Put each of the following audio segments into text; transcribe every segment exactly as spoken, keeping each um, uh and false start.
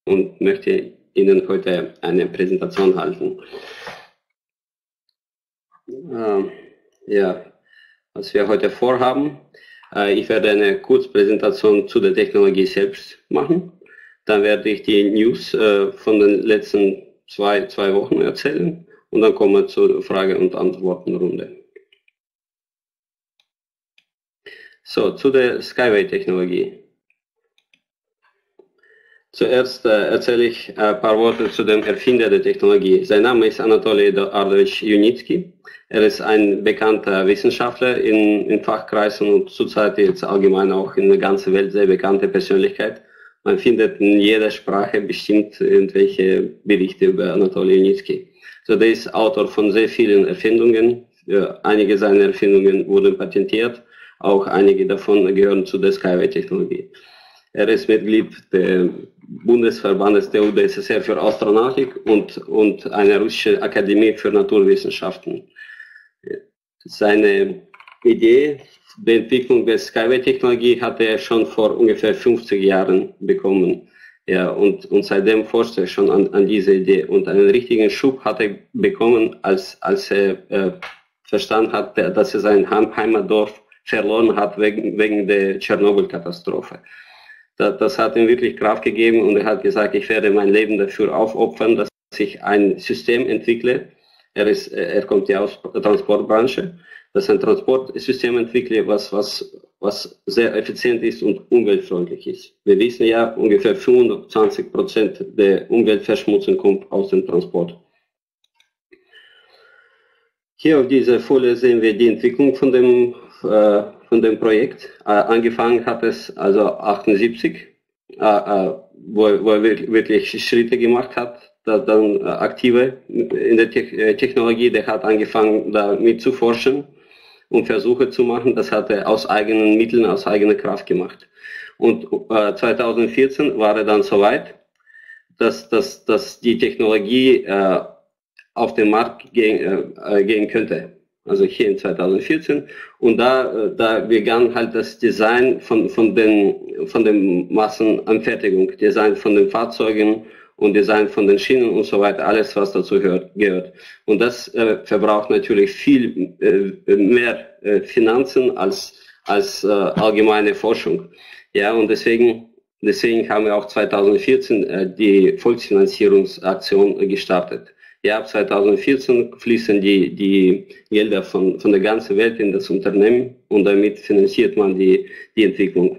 und möchte Ihnen heute eine Präsentation halten. Äh, ja, was wir heute vorhaben, äh, ich werde eine Kurzpräsentation zu der Technologie selbst machen. Dann werde ich die News äh, von den letzten zwei, zwei Wochen erzählen und dann kommen wir zur Frage- und Antwortenrunde. So, zu der Skyway-Technologie. Zuerst äh, erzähle ich ein paar Worte zu dem Erfinder der Technologie. Sein Name ist Anatolij Eduardowitsch Junitski. Er ist ein bekannter Wissenschaftler in, in Fachkreisen und zurzeit jetzt allgemein auch in der ganzen Welt sehr bekannte Persönlichkeit. Man findet in jeder Sprache bestimmt irgendwelche Berichte über Anatolij Junitski. So, der ist Autor von sehr vielen Erfindungen. Ja, einige seiner Erfindungen wurden patentiert, auch einige davon gehören zu der Skyway-Technologie. Er ist Mitglied des Bundesverbandes der U d S S R für Astronautik und, und einer russischen Akademie für Naturwissenschaften. Seine Idee der Entwicklung der Skyway-Technologie hatte er schon vor ungefähr fünfzig Jahren bekommen. Ja, und, und seitdem forscht er schon an, an diese Idee. Und einen richtigen Schub hat er bekommen, als, als er äh, verstanden hat, dass er sein Heimatdorf verloren hat wegen, wegen der Tschernobyl-Katastrophe. Das, das hat ihm wirklich Kraft gegeben und er hat gesagt, ich werde mein Leben dafür aufopfern, dass ich ein System entwickle. Er, ist, er kommt ja aus der Transportbranche, dass ein Transportsystem entwickle, was, was, was sehr effizient ist und umweltfreundlich ist. Wir wissen ja, ungefähr fünfundzwanzig Prozent der Umweltverschmutzung kommt aus dem Transport. Hier auf dieser Folie sehen wir die Entwicklung von dem äh, von dem Projekt. Äh, angefangen hat es also achtundsiebzig, äh, äh, wo, wo er wirklich Schritte gemacht hat, da, dann äh, aktive in der Te Technologie, der hat angefangen da mitzuforschen und Versuche zu machen. Das hat er aus eigenen Mitteln, aus eigener Kraft gemacht. Und äh, zweitausendvierzehn war er dann soweit, dass, dass, dass die Technologie äh, auf den Markt gehen, äh, gehen könnte. Also hier in zweitausendvierzehn. Und da, da begann halt das Design von, von den, von den Massenanfertigung, Design von den Fahrzeugen und Design von den Schienen und so weiter, alles was dazu gehört. gehört. Und das äh, verbraucht natürlich viel äh, mehr äh, Finanzen als, als äh, allgemeine Forschung. Ja, und deswegen, deswegen haben wir auch zweitausendvierzehn äh, die Volksfinanzierungsaktion gestartet. Ja, ab zweitausendvierzehn fließen die, die Gelder von, von der ganzen Welt in das Unternehmen und damit finanziert man die, die Entwicklung.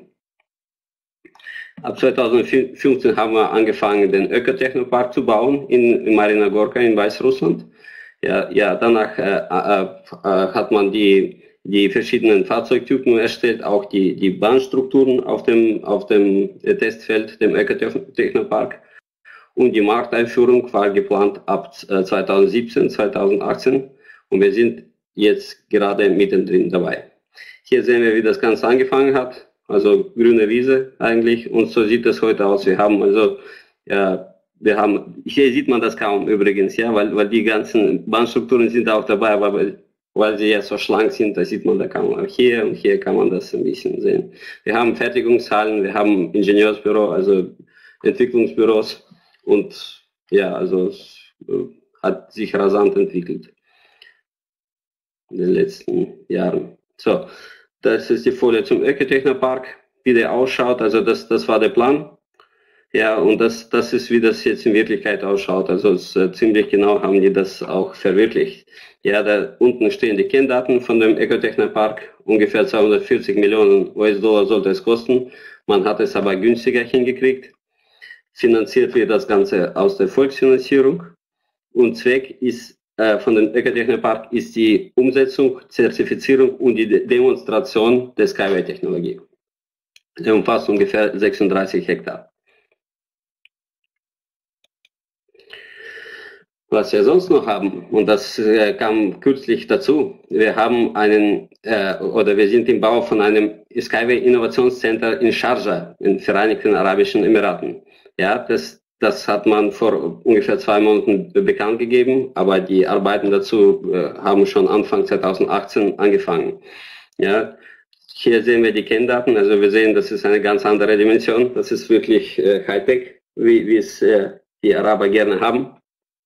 Ab zweitausendfünfzehn haben wir angefangen, den Ökotechnopark zu bauen in, in Marina Gorka in Weißrussland. Ja, ja, danach äh, äh, äh, hat man die, die verschiedenen Fahrzeugtypen erstellt, auch die, die Bahnstrukturen auf dem, auf dem Testfeld, dem Ökotechnopark. Und die Markteinführung war geplant ab zweitausendsiebzehn, zweitausendachtzehn und wir sind jetzt gerade mittendrin dabei. Hier sehen wir, wie das Ganze angefangen hat, also grüne Wiese eigentlich, und so sieht das heute aus. Wir haben also, ja, wir haben, hier sieht man das kaum übrigens, ja, weil, weil die ganzen Bahnstrukturen sind auch dabei, aber weil, weil sie ja so schlank sind, da sieht man da kaum. Aber hier und hier kann man das ein bisschen sehen. Wir haben Fertigungshallen, wir haben Ingenieursbüro, also Entwicklungsbüros. Und ja, also es äh, hat sich rasant entwickelt in den letzten Jahren. So, das ist die Folie zum Ökotechnopark, wie der ausschaut. Also das, das war der Plan. Ja, und das, das ist, wie das jetzt in Wirklichkeit ausschaut. Also es, äh, ziemlich genau haben die das auch verwirklicht. Ja, da unten stehen die Kenndaten von dem Ökotechnopark. Ungefähr zweihundertvierzig Millionen U S-Dollar sollte es kosten. Man hat es aber günstiger hingekriegt. Finanziert wird das Ganze aus der Volksfinanzierung und Zweck ist äh, von dem Ökotechnopark ist die Umsetzung, Zertifizierung und die De Demonstration der Skyway-Technologie. Der umfasst ungefähr sechsunddreißig Hektar. Was wir sonst noch haben, und das äh, kam kürzlich dazu, wir haben einen, äh, oder wir sind im Bau von einem Skyway Innovationscenter in Sharjah, in den Vereinigten Arabischen Emiraten. Ja, das, das hat man vor ungefähr zwei Monaten bekannt gegeben, aber die Arbeiten dazu äh, haben schon Anfang zweitausendachtzehn angefangen. Ja, hier sehen wir die Kenndaten, also wir sehen, das ist eine ganz andere Dimension, das ist wirklich äh, Hightech. wie, wie es äh, die Araber gerne haben.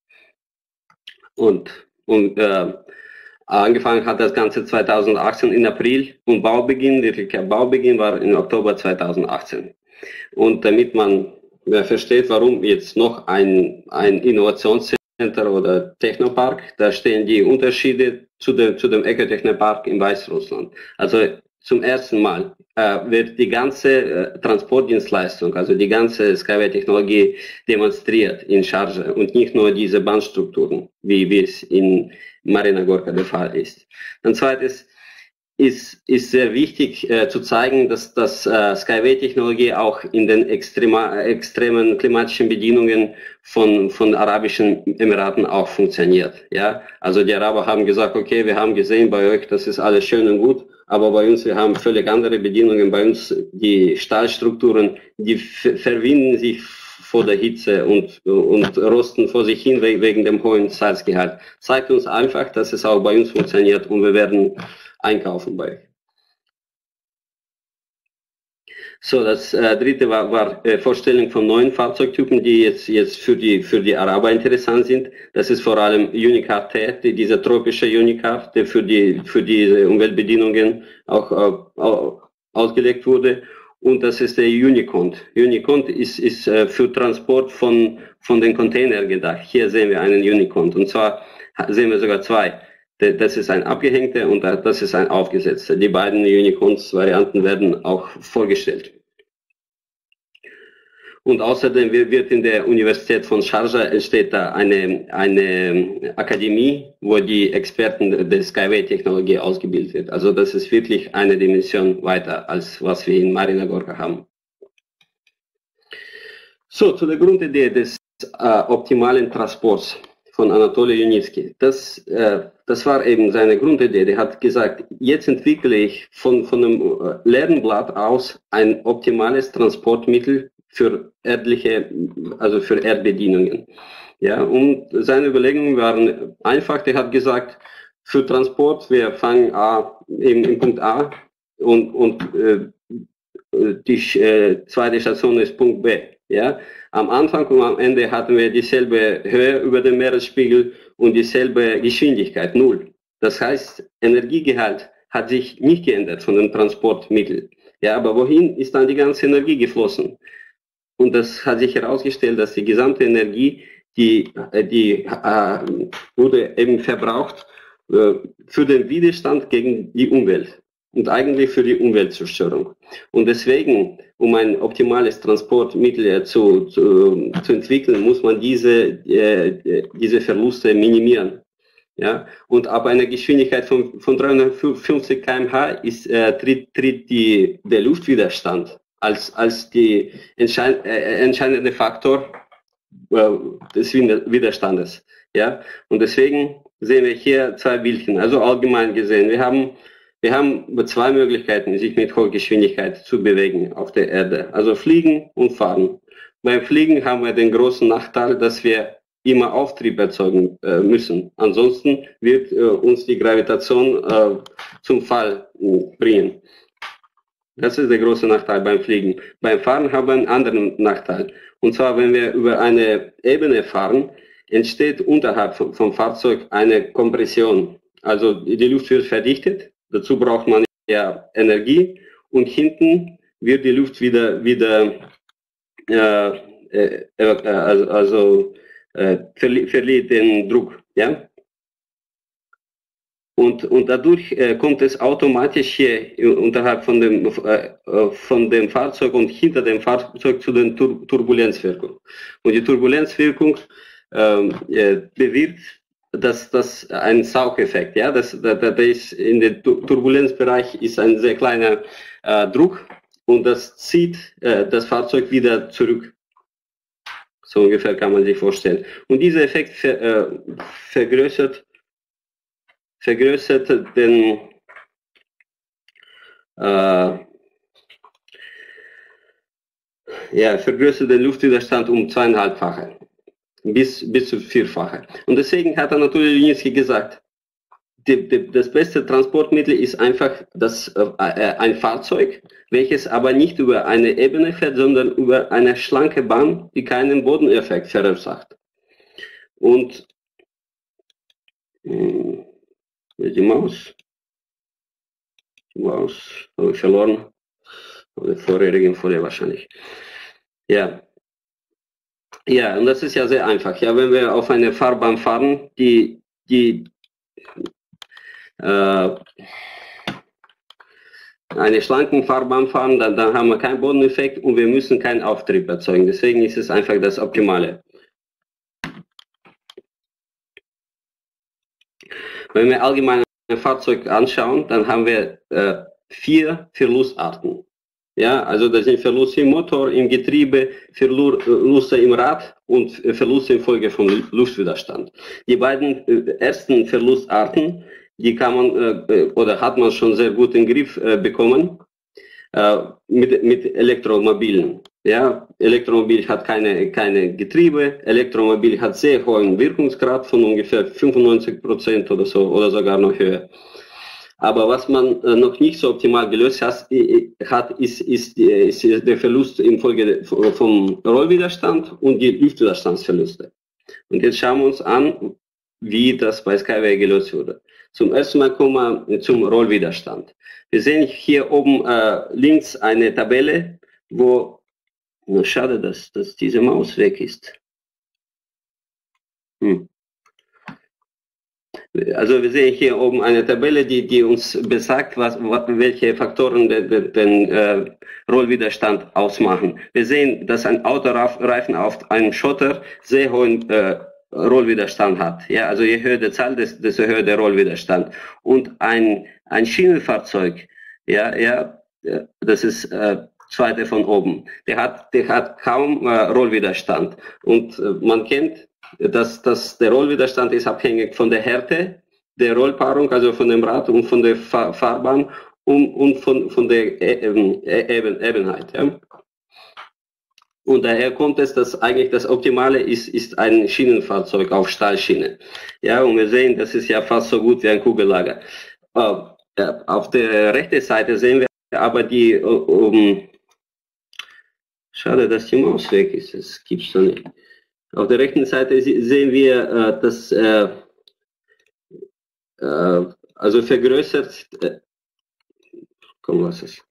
Und, und äh, angefangen hat das Ganze zweitausendachtzehn in April und Baubeginn, wirklicher Baubeginn war im Oktober zweitausendachtzehn. Und damit man ja, versteht, warum jetzt noch ein, ein Innovationscenter oder Technopark, da stehen die Unterschiede zu dem, zu dem Ecotechnopark in Weißrussland. Also zum ersten Mal äh, wird die ganze äh, Transportdienstleistung, also die ganze Skyway-Technologie demonstriert in Charge und nicht nur diese Bahnstrukturen, wie, wie es in Marina Gorka der Fall ist. Dann zweites ist, ist sehr wichtig äh, zu zeigen, dass, dass äh, Skyway-Technologie auch in den extrema, extremen klimatischen Bedingungen von, von arabischen Emiraten auch funktioniert. Ja? Also die Araber haben gesagt, okay, wir haben gesehen bei euch, das ist alles schön und gut, aber bei uns, wir haben völlig andere Bedingungen. Bei uns, die Stahlstrukturen, die verwinden sich vor der Hitze und, und rosten vor sich hin wegen dem hohen Salzgehalt. Zeigt uns einfach, dass es auch bei uns funktioniert und wir werden einkaufen bei euch. So, das äh, dritte war, war äh, Vorstellung von neuen Fahrzeugtypen, die jetzt, jetzt für die, für die Araber interessant sind. Das ist vor allem Unicar T, die, dieser tropische Unicar, der für die, für diese Umweltbedingungen auch, äh, auch ausgelegt wurde. Und das ist der Unicont. Unicont ist, ist äh, für Transport von, von den Containern gedacht. Hier sehen wir einen Unicont. Und zwar sehen wir sogar zwei. Das ist ein abgehängter und das ist ein aufgesetzter. Die beiden Unicorns-Varianten werden auch vorgestellt. Und außerdem wird in der Universität von Sharjah entsteht da eine, eine Akademie, wo die Experten der Skyway-Technologie ausgebildet wird. Also das ist wirklich eine Dimension weiter, als was wir in Marina Gorka haben. So, zu der Grundidee des äh, optimalen Transports von Anatoli Junitsky. Das, äh, das war eben seine Grundidee. Der hat gesagt, jetzt entwickle ich von, von einem leeren Blatt aus ein optimales Transportmittel für erdliche, also für Erdbedienungen. Ja, und seine Überlegungen waren einfach. Der hat gesagt, für Transport, wir fangen A, im, im Punkt A und, und äh, die äh, zweite Station ist Punkt B. Ja, am Anfang und am Ende hatten wir dieselbe Höhe über dem Meeresspiegel und dieselbe Geschwindigkeit, null. Das heißt, Energiegehalt hat sich nicht geändert von dem Transportmittel. Ja, aber wohin ist dann die ganze Energie geflossen? Und das hat sich herausgestellt, dass die gesamte Energie, die, die äh, wurde eben verbraucht äh, für den Widerstand gegen die Umwelt und eigentlich für die Umweltzerstörung. Und deswegen, um ein optimales Transportmittel zu, zu, zu entwickeln, muss man diese, äh, diese Verluste minimieren. Ja? Und ab einer Geschwindigkeit von, von dreihundertfünfzig Kilometer pro Stunde ist, äh, tritt, tritt die, der Luftwiderstand als, als die entscheid, äh, entscheidende Faktor äh, des Widerstandes. Ja? Und deswegen sehen wir hier zwei Bildchen, also allgemein gesehen. Wir haben Wir haben zwei Möglichkeiten, sich mit hoher Geschwindigkeit zu bewegen auf der Erde. Also fliegen und fahren. Beim Fliegen haben wir den großen Nachteil, dass wir immer Auftrieb erzeugen äh, müssen. Ansonsten wird äh, uns die Gravitation äh, zum Fall äh, bringen. Das ist der große Nachteil beim Fliegen. Beim Fahren haben wir einen anderen Nachteil. Und zwar, wenn wir über eine Ebene fahren, entsteht unterhalb vom, vom Fahrzeug eine Kompression. Also die Luft wird verdichtet. Dazu braucht man ja Energie und hinten wird die Luft wieder, wieder äh, äh, äh, also, also äh, verli verliert den Druck. Ja? Und, und dadurch äh, kommt es automatisch hier unterhalb von dem, äh, von dem Fahrzeug und hinter dem Fahrzeug zu den Tur Turbulenzwirkung. Und die Turbulenzwirkung äh, bewirkt, dass das ein Saugeffekt, ja, das, da, da ist in der Turbulenzbereich ist ein sehr kleiner äh, Druck und das zieht äh, das Fahrzeug wieder zurück. So ungefähr kann man sich vorstellen. Und dieser Effekt ver, äh, vergrößert, vergrößert den äh, ja, vergrößert den Luftwiderstand um zweieinhalbfache. Bis, bis zu vierfache. Und deswegen hat Anatoli Junitsky gesagt, die, die, das beste Transportmittel ist einfach das, äh, ein Fahrzeug, welches aber nicht über eine Ebene fährt, sondern über eine schlanke Bahn, die keinen Bodeneffekt verursacht. Und mh, die Maus, die Maus habe ich verloren, der vorherigen Folie wahrscheinlich. Ja. Ja, und das ist ja sehr einfach. Ja, wenn wir auf eine Fahrbahn fahren, die, die äh, eine schlanken Fahrbahn fahren, dann, dann haben wir keinen Bodeneffekt und wir müssen keinen Auftrieb erzeugen. Deswegen ist es einfach das Optimale. Wenn wir allgemein ein Fahrzeug anschauen, dann haben wir äh, vier Verlustarten. Ja, also das sind Verluste im Motor, im Getriebe, Verluste im Rad und Verluste infolge von Luftwiderstand. Die beiden äh, ersten Verlustarten, die kann man äh, oder hat man schon sehr gut in den Griff äh, bekommen äh, mit, mit Elektromobilen. Ja, Elektromobil hat keine, keine Getriebe, Elektromobil hat sehr hohen Wirkungsgrad von ungefähr fünfundneunzig Prozent oder so oder sogar noch höher. Aber was man äh, noch nicht so optimal gelöst hat, hat ist, ist, ist der Verlust infolge vom Rollwiderstand und die Luftwiderstandsverluste. Und jetzt schauen wir uns an, wie das bei Skyway gelöst wurde. Zum ersten Mal kommen wir zum Rollwiderstand. Wir sehen hier oben äh, links eine Tabelle, wo, na, schade, dass, dass diese Maus weg ist. Hm. Also wir sehen hier oben eine Tabelle, die, die uns besagt, was, welche Faktoren den, den, den äh, Rollwiderstand ausmachen. Wir sehen, dass ein Autoreifen auf einem Schotter sehr hohen äh, Rollwiderstand hat. Ja, also je höher die Zahl, desto höher der Rollwiderstand. Und ein, ein Schienenfahrzeug, ja, ja, das ist äh, zweite von oben, der hat, der hat kaum äh, Rollwiderstand. Und äh, man kennt, dass, dass der Rollwiderstand ist abhängig von der Härte der Rollpaarung, also von dem Rad und von der Fahr Fahrbahn und, und von, von der Eben, Eben, Ebenheit. Ja. Und daher kommt es, dass eigentlich das Optimale ist, ist ein Schienenfahrzeug auf Stahlschiene. Ja, und wir sehen, das ist ja fast so gut wie ein Kugellager. Auf der rechten Seite sehen wir aber die, um, schade, dass die Maus weg ist, das gibt's doch nicht. Auf der rechten Seite sehen wir, äh, dass äh, äh, also vergrößert, äh, komm, was ist?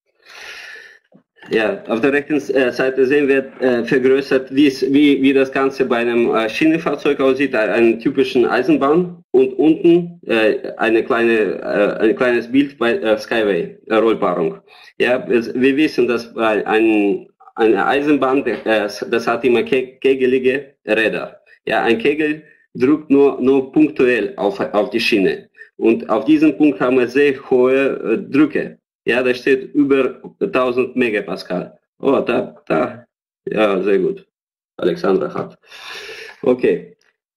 Ja, auf der rechten äh, Seite sehen wir äh, vergrößert, wie, wie das Ganze bei einem äh, Schienenfahrzeug aussieht, einen typischen Eisenbahn und unten äh, eine kleine, äh, ein kleines Bild bei äh, Skyway, äh, Rollpaarung. Ja, es, wir wissen, dass bei ein Eine Eisenbahn, das hat immer kegelige Räder. Ja, ein Kegel drückt nur, nur punktuell auf, auf die Schiene. Und auf diesem Punkt haben wir sehr hohe äh, Drücke. Ja, da steht über tausend Megapascal. Oh, da, da, ja, sehr gut. Alexandra hat. Okay.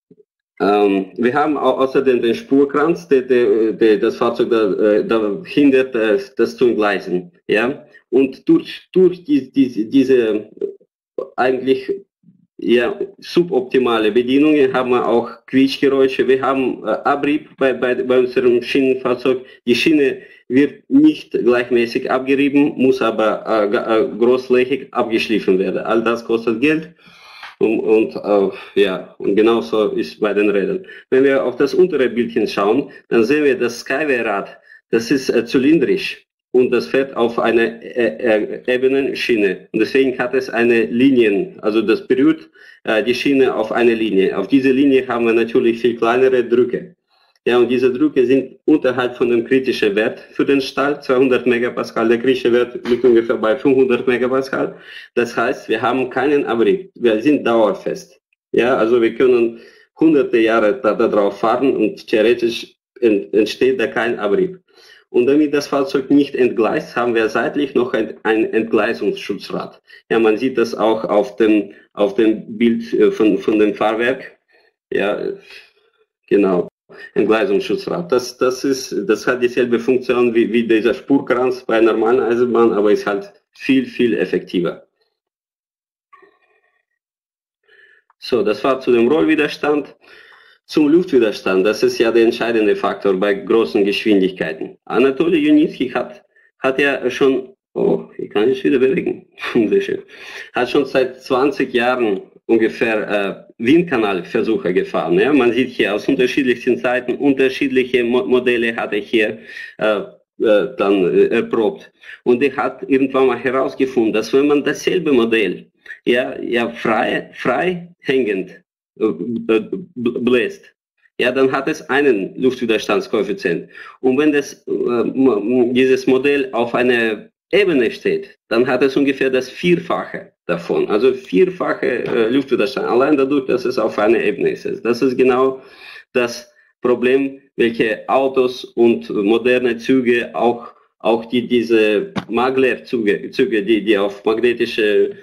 Ähm, wir haben auch außerdem den Spurkranz, der, der, der das Fahrzeug da, da hindert, das, das zu entgleisen. Ja. Und durch, durch die, die, diese eigentlich ja, suboptimale Bedienungen haben wir auch Quietschgeräusche. Wir haben äh, Abrieb bei, bei, bei unserem Schienenfahrzeug. Die Schiene wird nicht gleichmäßig abgerieben, muss aber äh, äh, großflächig abgeschliffen werden. All das kostet Geld. Und, und, äh, ja, und genauso ist bei den Rädern. Wenn wir auf das untere Bildchen schauen, dann sehen wir das Skyway-Rad. Das ist äh, zylindrisch. Und das fährt auf einer äh, äh, ebenen Schiene. Und deswegen hat es eine Linie, also das berührt äh, die Schiene auf eine Linie. Auf diese Linie haben wir natürlich viel kleinere Drücke. Ja, und diese Drücke sind unterhalb von dem kritischen Wert für den Stahl, zweihundert Megapascal. Der kritische Wert liegt ungefähr bei fünfhundert Megapascal. Das heißt, wir haben keinen Abrieb. Wir sind dauerfest. Ja, also wir können hunderte Jahre da, da drauf fahren und theoretisch ent, entsteht da kein Abrieb. Und damit das Fahrzeug nicht entgleist, haben wir seitlich noch ein, ein Entgleisungsschutzrad. Ja, man sieht das auch auf dem, auf dem Bild von, von dem Fahrwerk. Ja, genau. Entgleisungsschutzrad. Das, das ist, das hat dieselbe Funktion wie, wie dieser Spurkranz bei einer normalen Eisenbahn, aber ist halt viel, viel effektiver. So, das war zu dem Rollwiderstand. Zum Luftwiderstand, das ist ja der entscheidende Faktor bei großen Geschwindigkeiten. Anatoli Junitski hat, hat ja schon, oh, ich kann mich wieder bewegen, sehr schön, hat schon seit zwanzig Jahren ungefähr äh, Windkanalversuche gefahren. Ja? Man sieht hier aus unterschiedlichsten Seiten, unterschiedliche Mo Modelle hat er hier äh, äh, dann äh, erprobt. Und er hat irgendwann mal herausgefunden, dass wenn man dasselbe Modell ja, ja frei, frei hängend bläst, ja, dann hat es einen Luftwiderstandskoeffizient. Und wenn das, äh, dieses Modell auf einer Ebene steht, dann hat es ungefähr das Vierfache davon. Also vierfache äh, Luftwiderstand, allein dadurch, dass es auf einer Ebene ist. Das ist genau das Problem, welche Autos und moderne Züge, auch, auch die, diese Maglev-Züge, Züge, die, die auf magnetische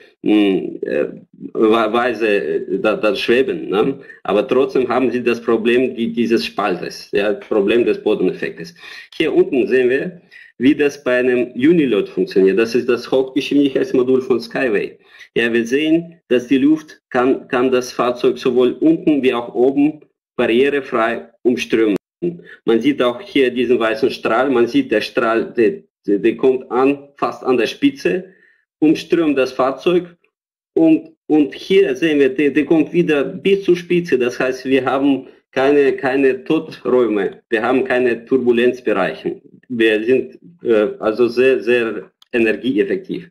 Weise da, da schweben, ne? Aber trotzdem haben sie das Problem die, dieses Spaltes, ja, Problem des Bodeneffektes. Hier unten sehen wir, wie das bei einem Unilot funktioniert. Das ist das Hochgeschwindigkeitsmodul von Skyway. Ja, wir sehen, dass die Luft kann, kann das Fahrzeug sowohl unten wie auch oben barrierefrei umströmen. Man sieht auch hier diesen weißen Strahl, man sieht, der Strahl, der, der kommt an, fast an der Spitze, umströmt das Fahrzeug und, und hier sehen wir, der, der kommt wieder bis zur Spitze. Das heißt, wir haben keine, keine Toträume, wir haben keine Turbulenzbereiche. Wir sind äh, also sehr, sehr energieeffektiv.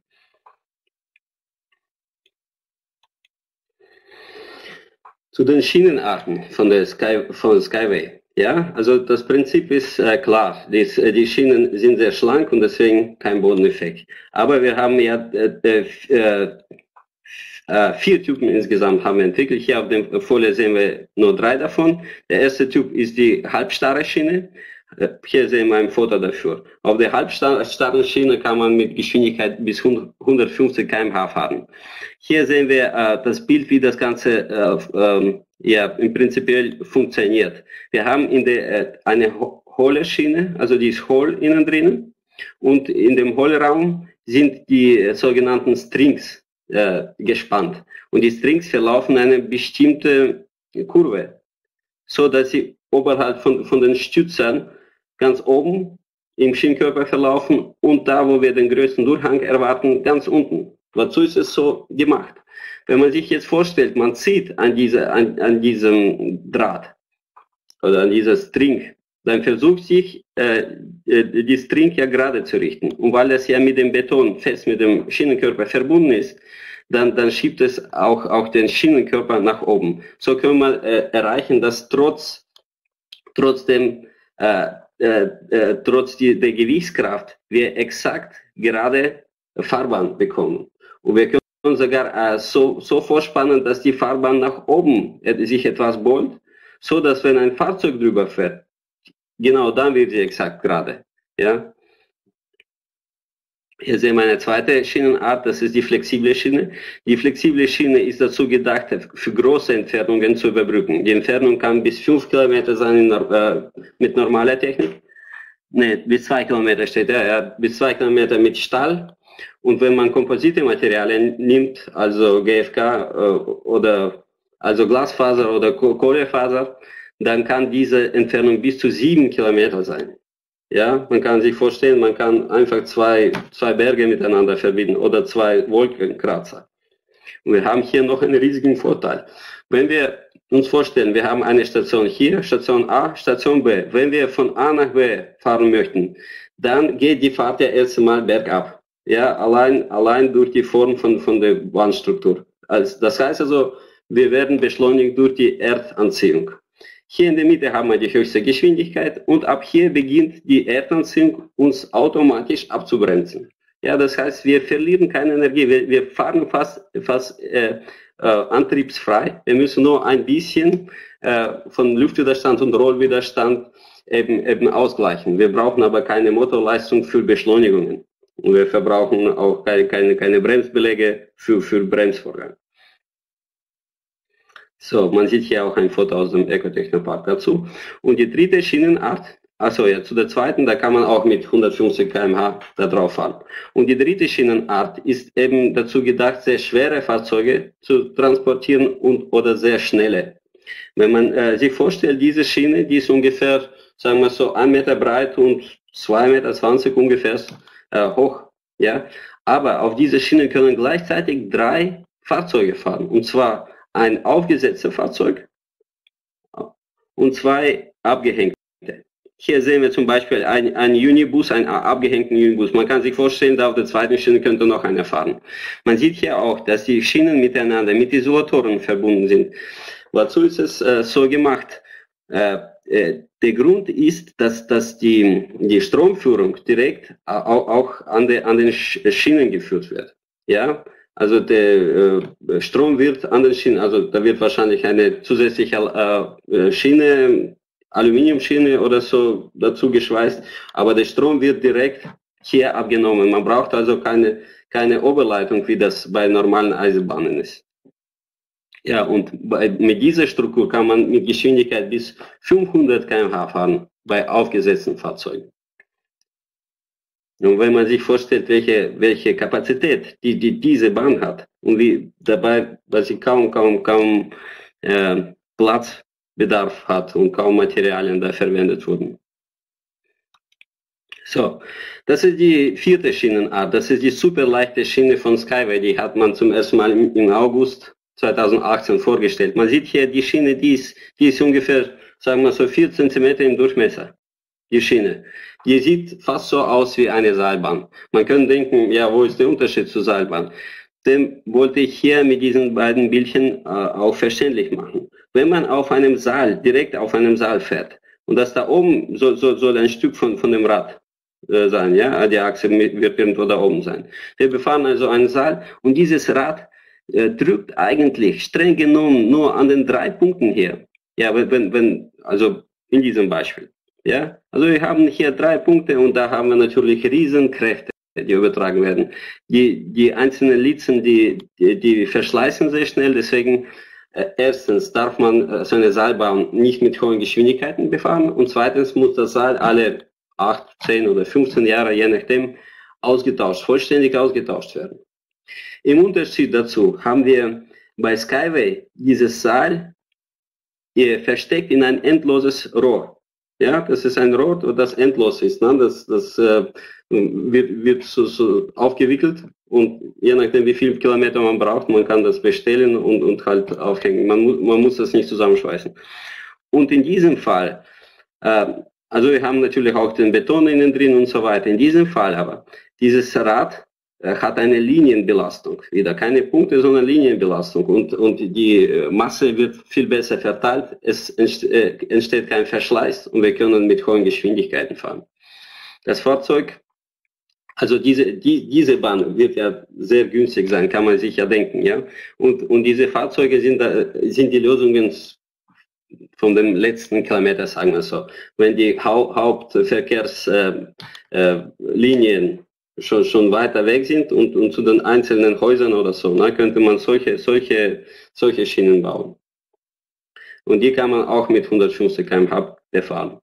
Zu den Schienenarten von der Sky, von Skyway. Ja, also das Prinzip ist äh, klar. Die, die Schienen sind sehr schlank und deswegen kein Bodeneffekt. Aber wir haben ja äh, äh, äh, vier Typen insgesamt haben wir entwickelt. Hier auf der Folie sehen wir nur drei davon. Der erste Typ ist die halbstarre Schiene. Äh, hier sehen wir ein Foto dafür. Auf der halbstarren Schiene kann man mit Geschwindigkeit bis hundertfünfzig Kilometer pro Stunde fahren. Hier sehen wir äh, das Bild, wie das Ganze äh, äh, ja, im Prinzip funktioniert. Wir haben in der, äh, eine hohle Schiene, also die ist hohl innen drinnen, und in dem Hohlraum sind die äh, sogenannten Strings äh, gespannt. Und die Strings verlaufen eine bestimmte Kurve, so dass sie oberhalb von, von den Stützern ganz oben im Schienenkörper verlaufen und da, wo wir den größten Durchhang erwarten, ganz unten. Wozu ist es so gemacht? Wenn man sich jetzt vorstellt, man zieht an, diese, an, an diesem Draht oder an dieser String, dann versucht sich äh, die String ja gerade zu richten. Und weil das ja mit dem Beton fest mit dem Schienenkörper verbunden ist, dann, dann schiebt es auch, auch den Schienenkörper nach oben. So können wir äh, erreichen, dass trotz, trotzdem, äh, äh, äh, trotz die, der Gewichtskraft wir exakt gerade Fahrbahn bekommen. Und wir können sogar äh, so, so vorspannen, dass die Fahrbahn nach oben äh, sich etwas beugt, so dass wenn ein Fahrzeug drüber fährt, genau dann wird sie exakt gerade. Ja? Hier sehen wir eine zweite Schienenart, das ist die flexible Schiene. Die flexible Schiene ist dazu gedacht, für große Entfernungen zu überbrücken. Die Entfernung kann bis fünf Kilometer sein in, äh, mit normaler Technik. Ne, bis zwei Kilometer steht er, ja, bis zwei Kilometer mit Stahl. Und wenn man komposite Materialien nimmt, also G F K äh, oder also Glasfaser oder Kohlefaser, dann kann diese Entfernung bis zu sieben Kilometer sein. Ja, man kann sich vorstellen, man kann einfach zwei, zwei Berge miteinander verbinden oder zwei Wolkenkratzer. Und wir haben hier noch einen riesigen Vorteil. Wenn wir uns vorstellen, wir haben eine Station hier, Station A, Station B. Wenn wir von A nach B fahren möchten, dann geht die Fahrt ja erst einmal bergab. Ja, allein, allein durch die Form von, von der Bahnstruktur. Also, das heißt also, wir werden beschleunigt durch die Erdanziehung. Hier in der Mitte haben wir die höchste Geschwindigkeit und ab hier beginnt die Erdanziehung uns automatisch abzubremsen. Ja, das heißt, wir verlieren keine Energie, wir, wir fahren fast, fast äh, äh, antriebsfrei. Wir müssen nur ein bisschen äh, von Luftwiderstand und Rollwiderstand eben, eben ausgleichen. Wir brauchen aber keine Motorleistung für Beschleunigungen. Und wir verbrauchen auch keine, keine, keine Bremsbeläge für, für Bremsvorgang. So, man sieht hier auch ein Foto aus dem Ecotechnopark dazu. Und die dritte Schienenart, also ja, zu der zweiten, da kann man auch mit hundertfünfzig Kilometer pro Stunde da drauf fahren. Und die dritte Schienenart ist eben dazu gedacht, sehr schwere Fahrzeuge zu transportieren und oder sehr schnelle. Wenn man äh, sich vorstellt, diese Schiene, die ist ungefähr, sagen wir so, ein Meter breit und zwei Meter zwanzig ungefähr äh, hoch. Ja? Aber auf dieser Schiene können gleichzeitig drei Fahrzeuge fahren. Und zwar ein aufgesetztes Fahrzeug und zwei abgehängte. Hier sehen wir zum Beispiel einen, einen Unibus, einen abgehängten Unibus. Man kann sich vorstellen, da auf der zweiten Schiene könnte noch einer fahren. Man sieht hier auch, dass die Schienen miteinander mit Isolatoren verbunden sind. Wozu ist es äh, so gemacht? Äh, äh, der Grund ist, dass, dass die, die Stromführung direkt auch, auch an, de, an den Schienen geführt wird. Ja, also der äh, Strom wird an den Schienen, also da wird wahrscheinlich eine zusätzliche äh, Schiene, Aluminiumschiene oder so dazu geschweißt, aber der Strom wird direkt hier abgenommen. Man braucht also keine, keine Oberleitung, wie das bei normalen Eisenbahnen ist. Ja, und bei, mit dieser Struktur kann man mit Geschwindigkeit bis fünfhundert Kilometer pro Stunde fahren bei aufgesetzten Fahrzeugen. Und wenn man sich vorstellt, welche, welche Kapazität die, die diese Bahn hat und wie dabei, dass sie kaum, kaum, kaum äh, Platzbedarf hat und kaum Materialien da verwendet wurden. So, das ist die vierte Schienenart. Das ist die super leichte Schiene von Skyway. Die hat man zum ersten Mal im, im August zweitausendachtzehn vorgestellt. Man sieht hier die Schiene, die ist, die ist ungefähr, sagen wir so, vier Zentimeter im Durchmesser. Die Schiene. Die sieht fast so aus wie eine Seilbahn. Man könnte denken, ja, wo ist der Unterschied zur Seilbahn? Den wollte ich hier mit diesen beiden Bildchen äh, auch verständlich machen. Wenn man auf einem Seil, direkt auf einem Seil fährt, und das da oben soll, soll, soll ein Stück von, von dem Rad äh, sein, ja, die Achse wird irgendwo da oben sein. Wir befahren also ein Seil und dieses Rad äh, drückt eigentlich streng genommen nur an den drei Punkten hier. Ja, wenn, wenn, also in diesem Beispiel. Ja, also wir haben hier drei Punkte und da haben wir natürlich Riesenkräfte, die übertragen werden. Die, die einzelnen Litzen, die, die, die verschleißen sehr schnell, deswegen äh, erstens darf man äh, so eine Seilbahn nicht mit hohen Geschwindigkeiten befahren und zweitens muss das Seil alle acht, zehn oder fünfzehn Jahre, je nachdem, ausgetauscht, vollständig ausgetauscht werden. Im Unterschied dazu haben wir bei Skyway dieses Seil äh, versteckt in ein endloses Rohr. Ja, das ist ein Rohr, das endlos ist. Ne? Das, das äh, wird, wird so, so aufgewickelt und je nachdem, wie viele Kilometer man braucht, man kann das bestellen und, und halt aufhängen. Man, mu man muss das nicht zusammenschweißen. Und in diesem Fall, äh, also wir haben natürlich auch den Beton innen drin und so weiter. In diesem Fall aber, dieses Rad hat eine Linienbelastung, wieder keine Punkte, sondern Linienbelastung und, und die Masse wird viel besser verteilt, es entsteht kein Verschleiß und wir können mit hohen Geschwindigkeiten fahren. Das Fahrzeug, also diese, die, diese Bahn wird ja sehr günstig sein, kann man sich ja denken, ja, und, und diese Fahrzeuge sind, da, sind die Lösungen von dem letzten Kilometer, sagen wir so. Wenn die Hau Hauptverkehrslinien äh, äh, schon, schon weiter weg sind und, und zu den einzelnen Häusern oder so, ne, könnte man solche, solche, solche Schienen bauen. Und die kann man auch mit hundertfünfzig Kilometer pro Stunde befahren.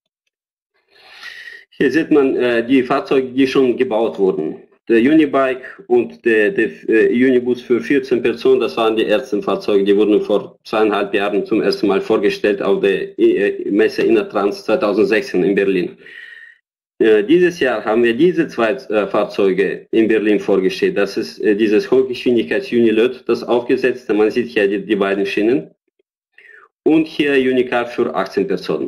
Hier sieht man äh, die Fahrzeuge, die schon gebaut wurden. Der Unibike und der, der äh, Unibus für vierzehn Personen, das waren die ersten Fahrzeuge, die wurden vor zweieinhalb Jahren zum ersten Mal vorgestellt auf der äh, Messe Innertrans zweitausendsechzehn in Berlin. Äh, dieses Jahr haben wir diese zwei äh, Fahrzeuge in Berlin vorgestellt. Das ist äh, dieses Hochgeschwindigkeits-Unilöt, das aufgesetzte, man sieht hier die, die beiden Schienen. Und hier Unicar für achtzehn Personen.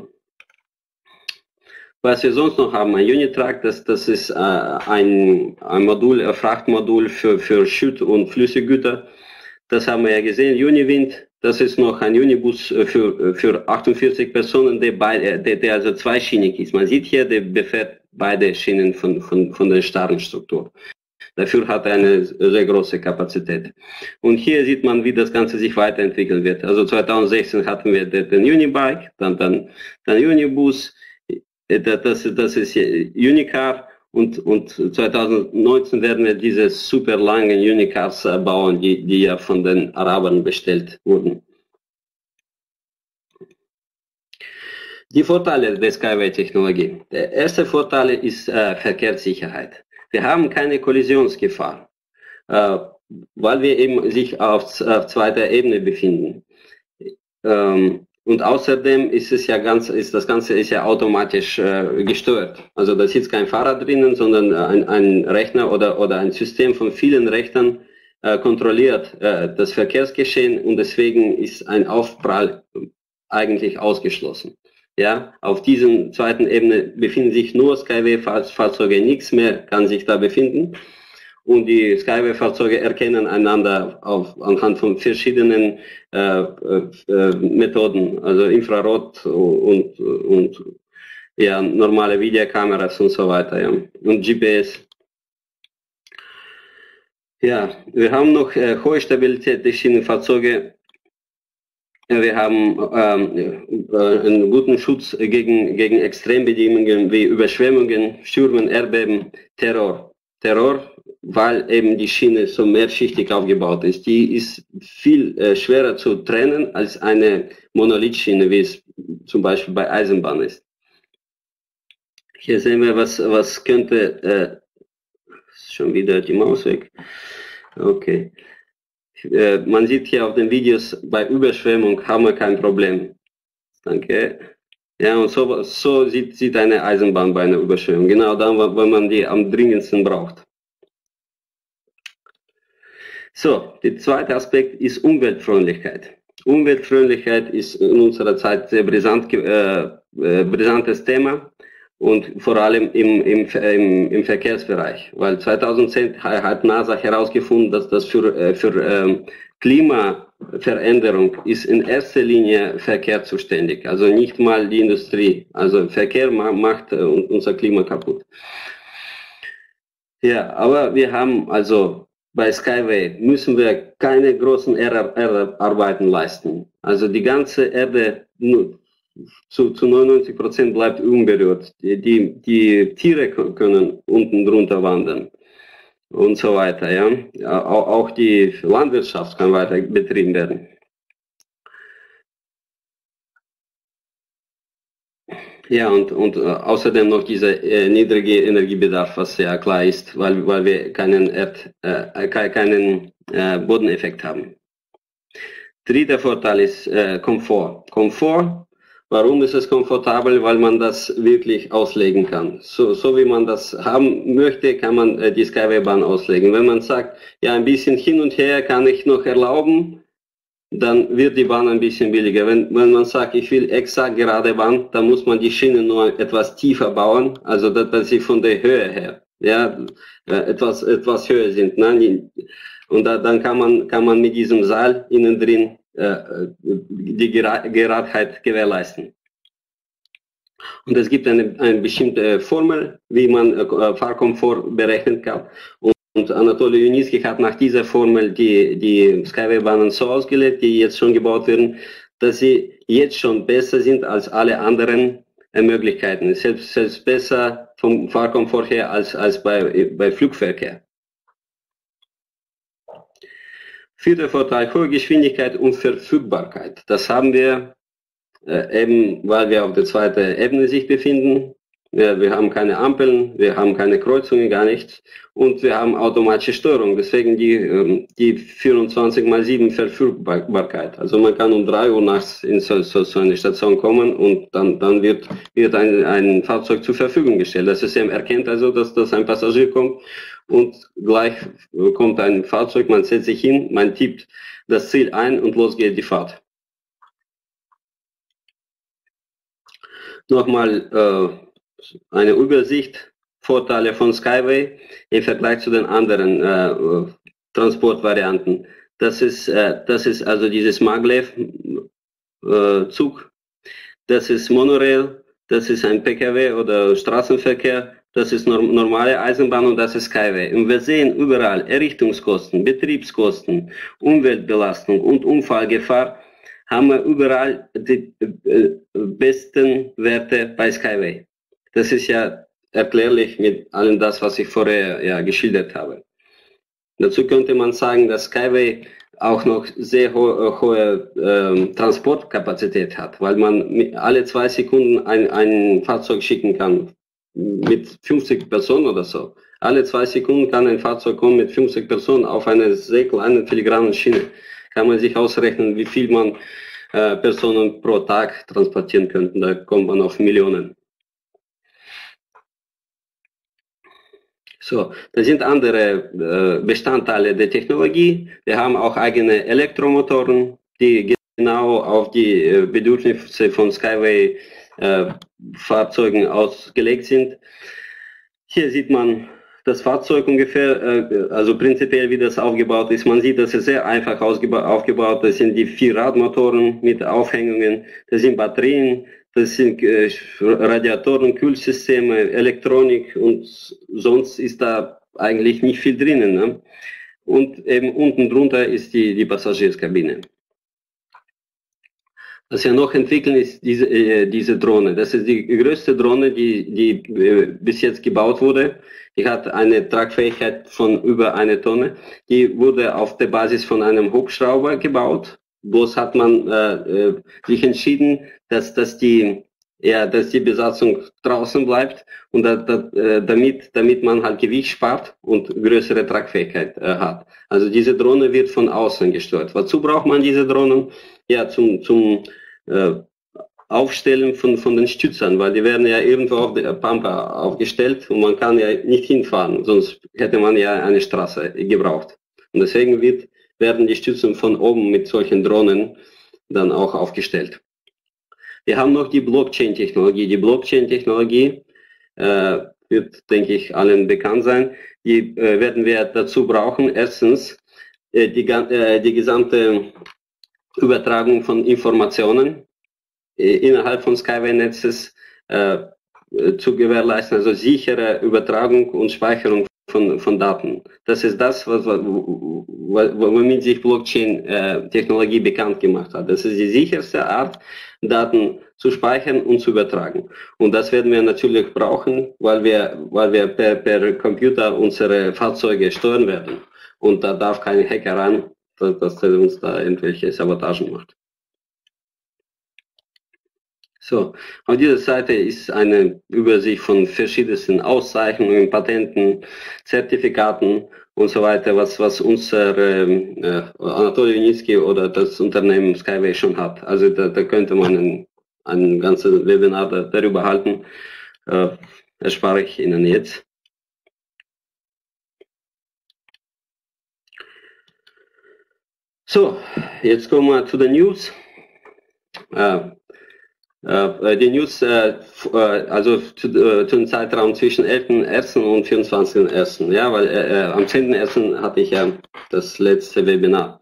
Was wir sonst noch haben, ein Unitrack, das, das ist äh, ein, ein Modul, ein Frachtmodul für, für Schütt- und Flüssiggüter. Das haben wir ja gesehen. Uniwind, das ist noch ein Unibus für, für achtundvierzig Personen, der, bei, der, der also zweischienig ist. Man sieht hier, der befährt beide Schienen von, von, von der starren Struktur. Dafür hat er eine sehr große Kapazität. Und hier sieht man, wie das Ganze sich weiterentwickeln wird. Also zweitausendsechzehn hatten wir den, den Unibike, dann, dann, dann Unibus, das, das ist Unicar und, und zweitausendneunzehn werden wir diese super langen Unicars bauen, die, die ja von den Arabern bestellt wurden. Die Vorteile der Skyway-Technologie. Der erste Vorteil ist äh, Verkehrssicherheit. Wir haben keine Kollisionsgefahr, äh, weil wir eben sich auf, auf zweiter Ebene befinden. Ähm, und außerdem ist es ja ganz, ist das Ganze ist ja automatisch äh, gesteuert. Also da sitzt kein Fahrer drinnen, sondern ein, ein Rechner oder, oder ein System von vielen Rechnern äh, kontrolliert äh, das Verkehrsgeschehen und deswegen ist ein Aufprall eigentlich ausgeschlossen. Ja, auf diesen zweiten Ebene befinden sich nur Skyway-Fahrzeuge, nichts mehr kann sich da befinden. Und die Skyway-Fahrzeuge erkennen einander auf, anhand von verschiedenen äh, äh, Methoden, also Infrarot und, und ja, normale Videokameras und so weiter, ja. Und G P S. Ja, wir haben noch äh, hohe Stabilität der Schienenfahrzeuge. Wir haben ähm, äh, einen guten Schutz gegen, gegen Extrembedingungen wie Überschwemmungen, Stürmen, Erdbeben, Terror. Terror, weil eben die Schiene so mehrschichtig aufgebaut ist. Die ist viel äh, schwerer zu trennen als eine Monolithschiene, wie es zum Beispiel bei Eisenbahn ist. Hier sehen wir, was, was könnte, äh, schon wieder die Maus weg. Okay. Äh, man sieht hier auf den Videos, bei Überschwemmung haben wir kein Problem. Danke. Ja, und so, so sieht, sieht eine Eisenbahn bei einer Überschwemmung. Genau dann, wenn man die am dringendsten braucht. So, der zweite Aspekt ist Umweltfreundlichkeit. Umweltfreundlichkeit ist in unserer Zeit sehr brisant, äh, äh, brisantes Thema und vor allem im, im, im, im Verkehrsbereich, weil zweitausendzehn hat NASA herausgefunden, dass das für, äh, für äh, Klimaveränderung ist in erster Linie Verkehr zuständig, also nicht mal die Industrie. Also Verkehr ma macht äh, unser Klima kaputt. Ja, aber wir haben also bei Skyway müssen wir keine großen Erdarbeiten leisten. Also die ganze Erde zu, zu neunundneunzig Prozent bleibt unberührt. Die, die, die Tiere können unten drunter wandern und so weiter. Ja, auch, auch die Landwirtschaft kann weiter betrieben werden. Ja, und, und äh, außerdem noch dieser äh, niedrige Energiebedarf, was ja klar ist, weil, weil wir keinen, Erd, äh, keinen äh, Bodeneffekt haben. Dritter Vorteil ist äh, Komfort. Komfort, warum ist es komfortabel? Weil man das wirklich auslegen kann. So, so wie man das haben möchte, kann man äh, die Skyway-Bahn auslegen. Wenn man sagt, ja, ein bisschen hin und her kann ich noch erlauben, dann wird die Bahn ein bisschen billiger. Wenn, wenn man sagt, ich will exakt gerade Bahn, dann muss man die Schiene nur etwas tiefer bauen, also dass, dass sie von der Höhe her, ja, etwas, etwas höher sind. Ne? Und da, dann kann man, kann man mit diesem Seil innen drin äh, die Geradheit gewährleisten. Und es gibt eine, eine bestimmte Formel, wie man äh, Fahrkomfort berechnen kann. Und Und Anatoli Yunitski hat nach dieser Formel die, die Skyway-Bahnen so ausgelegt, die jetzt schon gebaut werden, dass sie jetzt schon besser sind als alle anderen äh, Möglichkeiten. Selbst, selbst besser vom Fahrkomfort her als, als bei, bei Flugverkehr. Vierter Vorteil, hohe Geschwindigkeit und Verfügbarkeit. Das haben wir äh, eben, weil wir auf der zweiten Ebene sich befinden. Ja, wir haben keine Ampeln, wir haben keine Kreuzungen, gar nichts. Und wir haben automatische Steuerung. Deswegen die, die vierundzwanzig mal sieben Verfügbarkeit. Also man kann um drei Uhr nachts in so, so, so eine Station kommen und dann, dann wird, wird ein, ein Fahrzeug zur Verfügung gestellt. Das System erkennt also, dass, dass ein Passagier kommt und gleich kommt ein Fahrzeug, man setzt sich hin, man tippt das Ziel ein und los geht die Fahrt. Nochmal, äh, eine Übersicht, Vorteile von Skyway im Vergleich zu den anderen äh, Transportvarianten. Das ist, äh, das ist also dieses Maglev-Zug, äh, das ist Monorail, das ist ein P K W oder Straßenverkehr, das ist norm normale Eisenbahn und das ist Skyway. Und wir sehen überall Errichtungskosten, Betriebskosten, Umweltbelastung und Unfallgefahr, haben wir überall die äh, besten Werte bei Skyway. Das ist ja erklärlich mit allem das, was ich vorher ja geschildert habe. Dazu könnte man sagen, dass Skyway auch noch sehr ho hohe ähm, Transportkapazität hat, weil man alle zwei Sekunden ein, ein Fahrzeug schicken kann mit fünfzig Personen oder so. Alle zwei Sekunden kann ein Fahrzeug kommen mit fünfzig Personen auf einer sehr kleinen filigranen Schiene. Kann man sich ausrechnen, wie viel man äh, Personen pro Tag transportieren könnten. Da kommt man auf Millionen. So, das sind andere äh, Bestandteile der Technologie. Wir haben auch eigene Elektromotoren, die genau auf die äh, Bedürfnisse von Skyway äh, Fahrzeugen ausgelegt sind. Hier sieht man das Fahrzeug ungefähr, äh, also prinzipiell wie das aufgebaut ist. Man sieht, das ist sehr einfach aufgebaut. Das sind die vier Radmotoren mit Aufhängungen, das sind Batterien, das sind äh, Radiatoren, Kühlsysteme, Elektronik und sonst ist da eigentlich nicht viel drinnen. Ne? Und eben unten drunter ist die, die Passagierskabine. Was wir noch entwickeln, ist diese, äh, diese Drohne. Das ist die größte Drohne, die, die äh, bis jetzt gebaut wurde. Die hat eine Tragfähigkeit von über eine Tonne. Die wurde auf der Basis von einem Hubschrauber gebaut. Bloß hat man äh, sich entschieden, dass, dass, die, ja, dass die Besatzung draußen bleibt und da, da, äh, damit, damit man halt Gewicht spart und größere Tragfähigkeit äh, hat. Also diese Drohne wird von außen gesteuert. Wozu braucht man diese Drohnen? Ja, zum, zum äh, Aufstellen von, von den Stützern, weil die werden ja irgendwo auf der Pampa aufgestellt und man kann ja nicht hinfahren, sonst hätte man ja eine Straße gebraucht. Und deswegen wird, werden die Stützen von oben mit solchen Drohnen dann auch aufgestellt. Wir haben noch die Blockchain-Technologie. Die Blockchain-Technologie äh, wird, denke ich, allen bekannt sein. Die äh, werden wir dazu brauchen. Erstens, äh, die, äh, die gesamte Übertragung von Informationen äh, innerhalb von Skyway-Netzes äh, zu gewährleisten, also sichere Übertragung und Speicherung von, von Daten. Das ist das, was, womit sich Blockchain-Technologie äh, bekannt gemacht hat. Das ist die sicherste Art, Daten zu speichern und zu übertragen. Und das werden wir natürlich brauchen, weil wir, weil wir per, per Computer unsere Fahrzeuge steuern werden. Und da darf kein Hacker ran, dass er uns da irgendwelche Sabotagen macht. So, auf dieser Seite ist eine Übersicht von verschiedensten Auszeichnungen, Patenten, Zertifikaten und so weiter, was, was unser äh, Anatoliy Yunitskiy oder das Unternehmen Skyway schon hat. Also da, da könnte man ein, ein ganzes Webinar da, darüber halten. Äh, erspare ich Ihnen jetzt. So, jetzt kommen wir zu den News. Äh, Die News, also zu, zu dem Zeitraum zwischen elften ersten und vierundzwanzigsten ersten Ja, weil äh, am zehnten ersten hatte ich ja das letzte Webinar.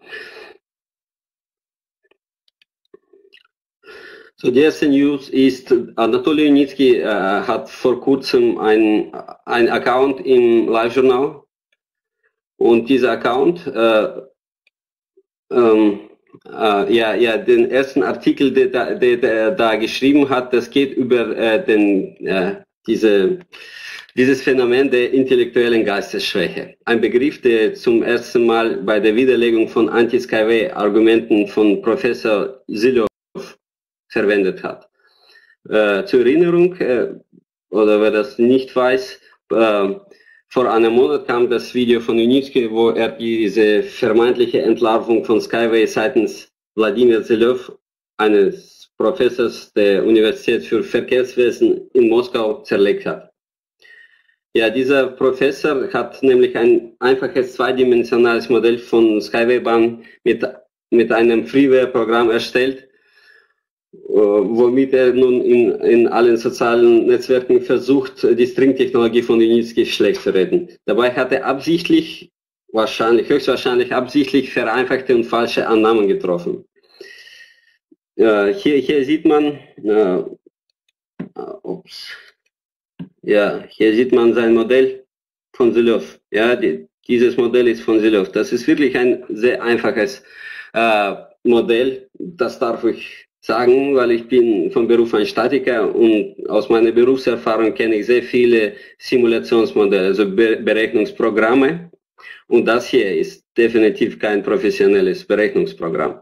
So, die erste News ist, Anatoliy Yunitskiy äh, hat vor kurzem ein, ein Account im Live-Journal und dieser Account äh, ähm, Uh, ja, ja, den ersten Artikel, der, der, der da geschrieben hat, das geht über äh, den, äh, diese, dieses Phänomen der intellektuellen Geistesschwäche. Ein Begriff, der zum ersten Mal bei der Widerlegung von Anti-Skyway-Argumenten von Professor Zilov verwendet hat. Äh, zur Erinnerung, äh, oder wer das nicht weiß, äh, vor einem Monat kam das Video von Yunitskiy, wo er diese vermeintliche Entlarvung von Skyway seitens Wladimir Zilov, eines Professors der Universität für Verkehrswesen in Moskau, zerlegt hat. Ja, dieser Professor hat nämlich ein einfaches zweidimensionales Modell von Skyway-Bahn mit, mit einem Freeware-Programm erstellt, womit er nun in, in allen sozialen Netzwerken versucht, die String-Technologie von Yunitskiy schlecht zu reden. Dabei hat er absichtlich, wahrscheinlich, höchstwahrscheinlich absichtlich vereinfachte und falsche Annahmen getroffen. Äh, hier, hier sieht man, äh, ups, ja, hier sieht man sein Modell von Zilov. Ja, die, dieses Modell ist von Zilov. Das ist wirklich ein sehr einfaches äh, Modell. Das darf ich sagen, weil ich bin von Beruf ein Statiker und aus meiner Berufserfahrung kenne ich sehr viele Simulationsmodelle, also Be Berechnungsprogramme. Und das hier ist definitiv kein professionelles Berechnungsprogramm.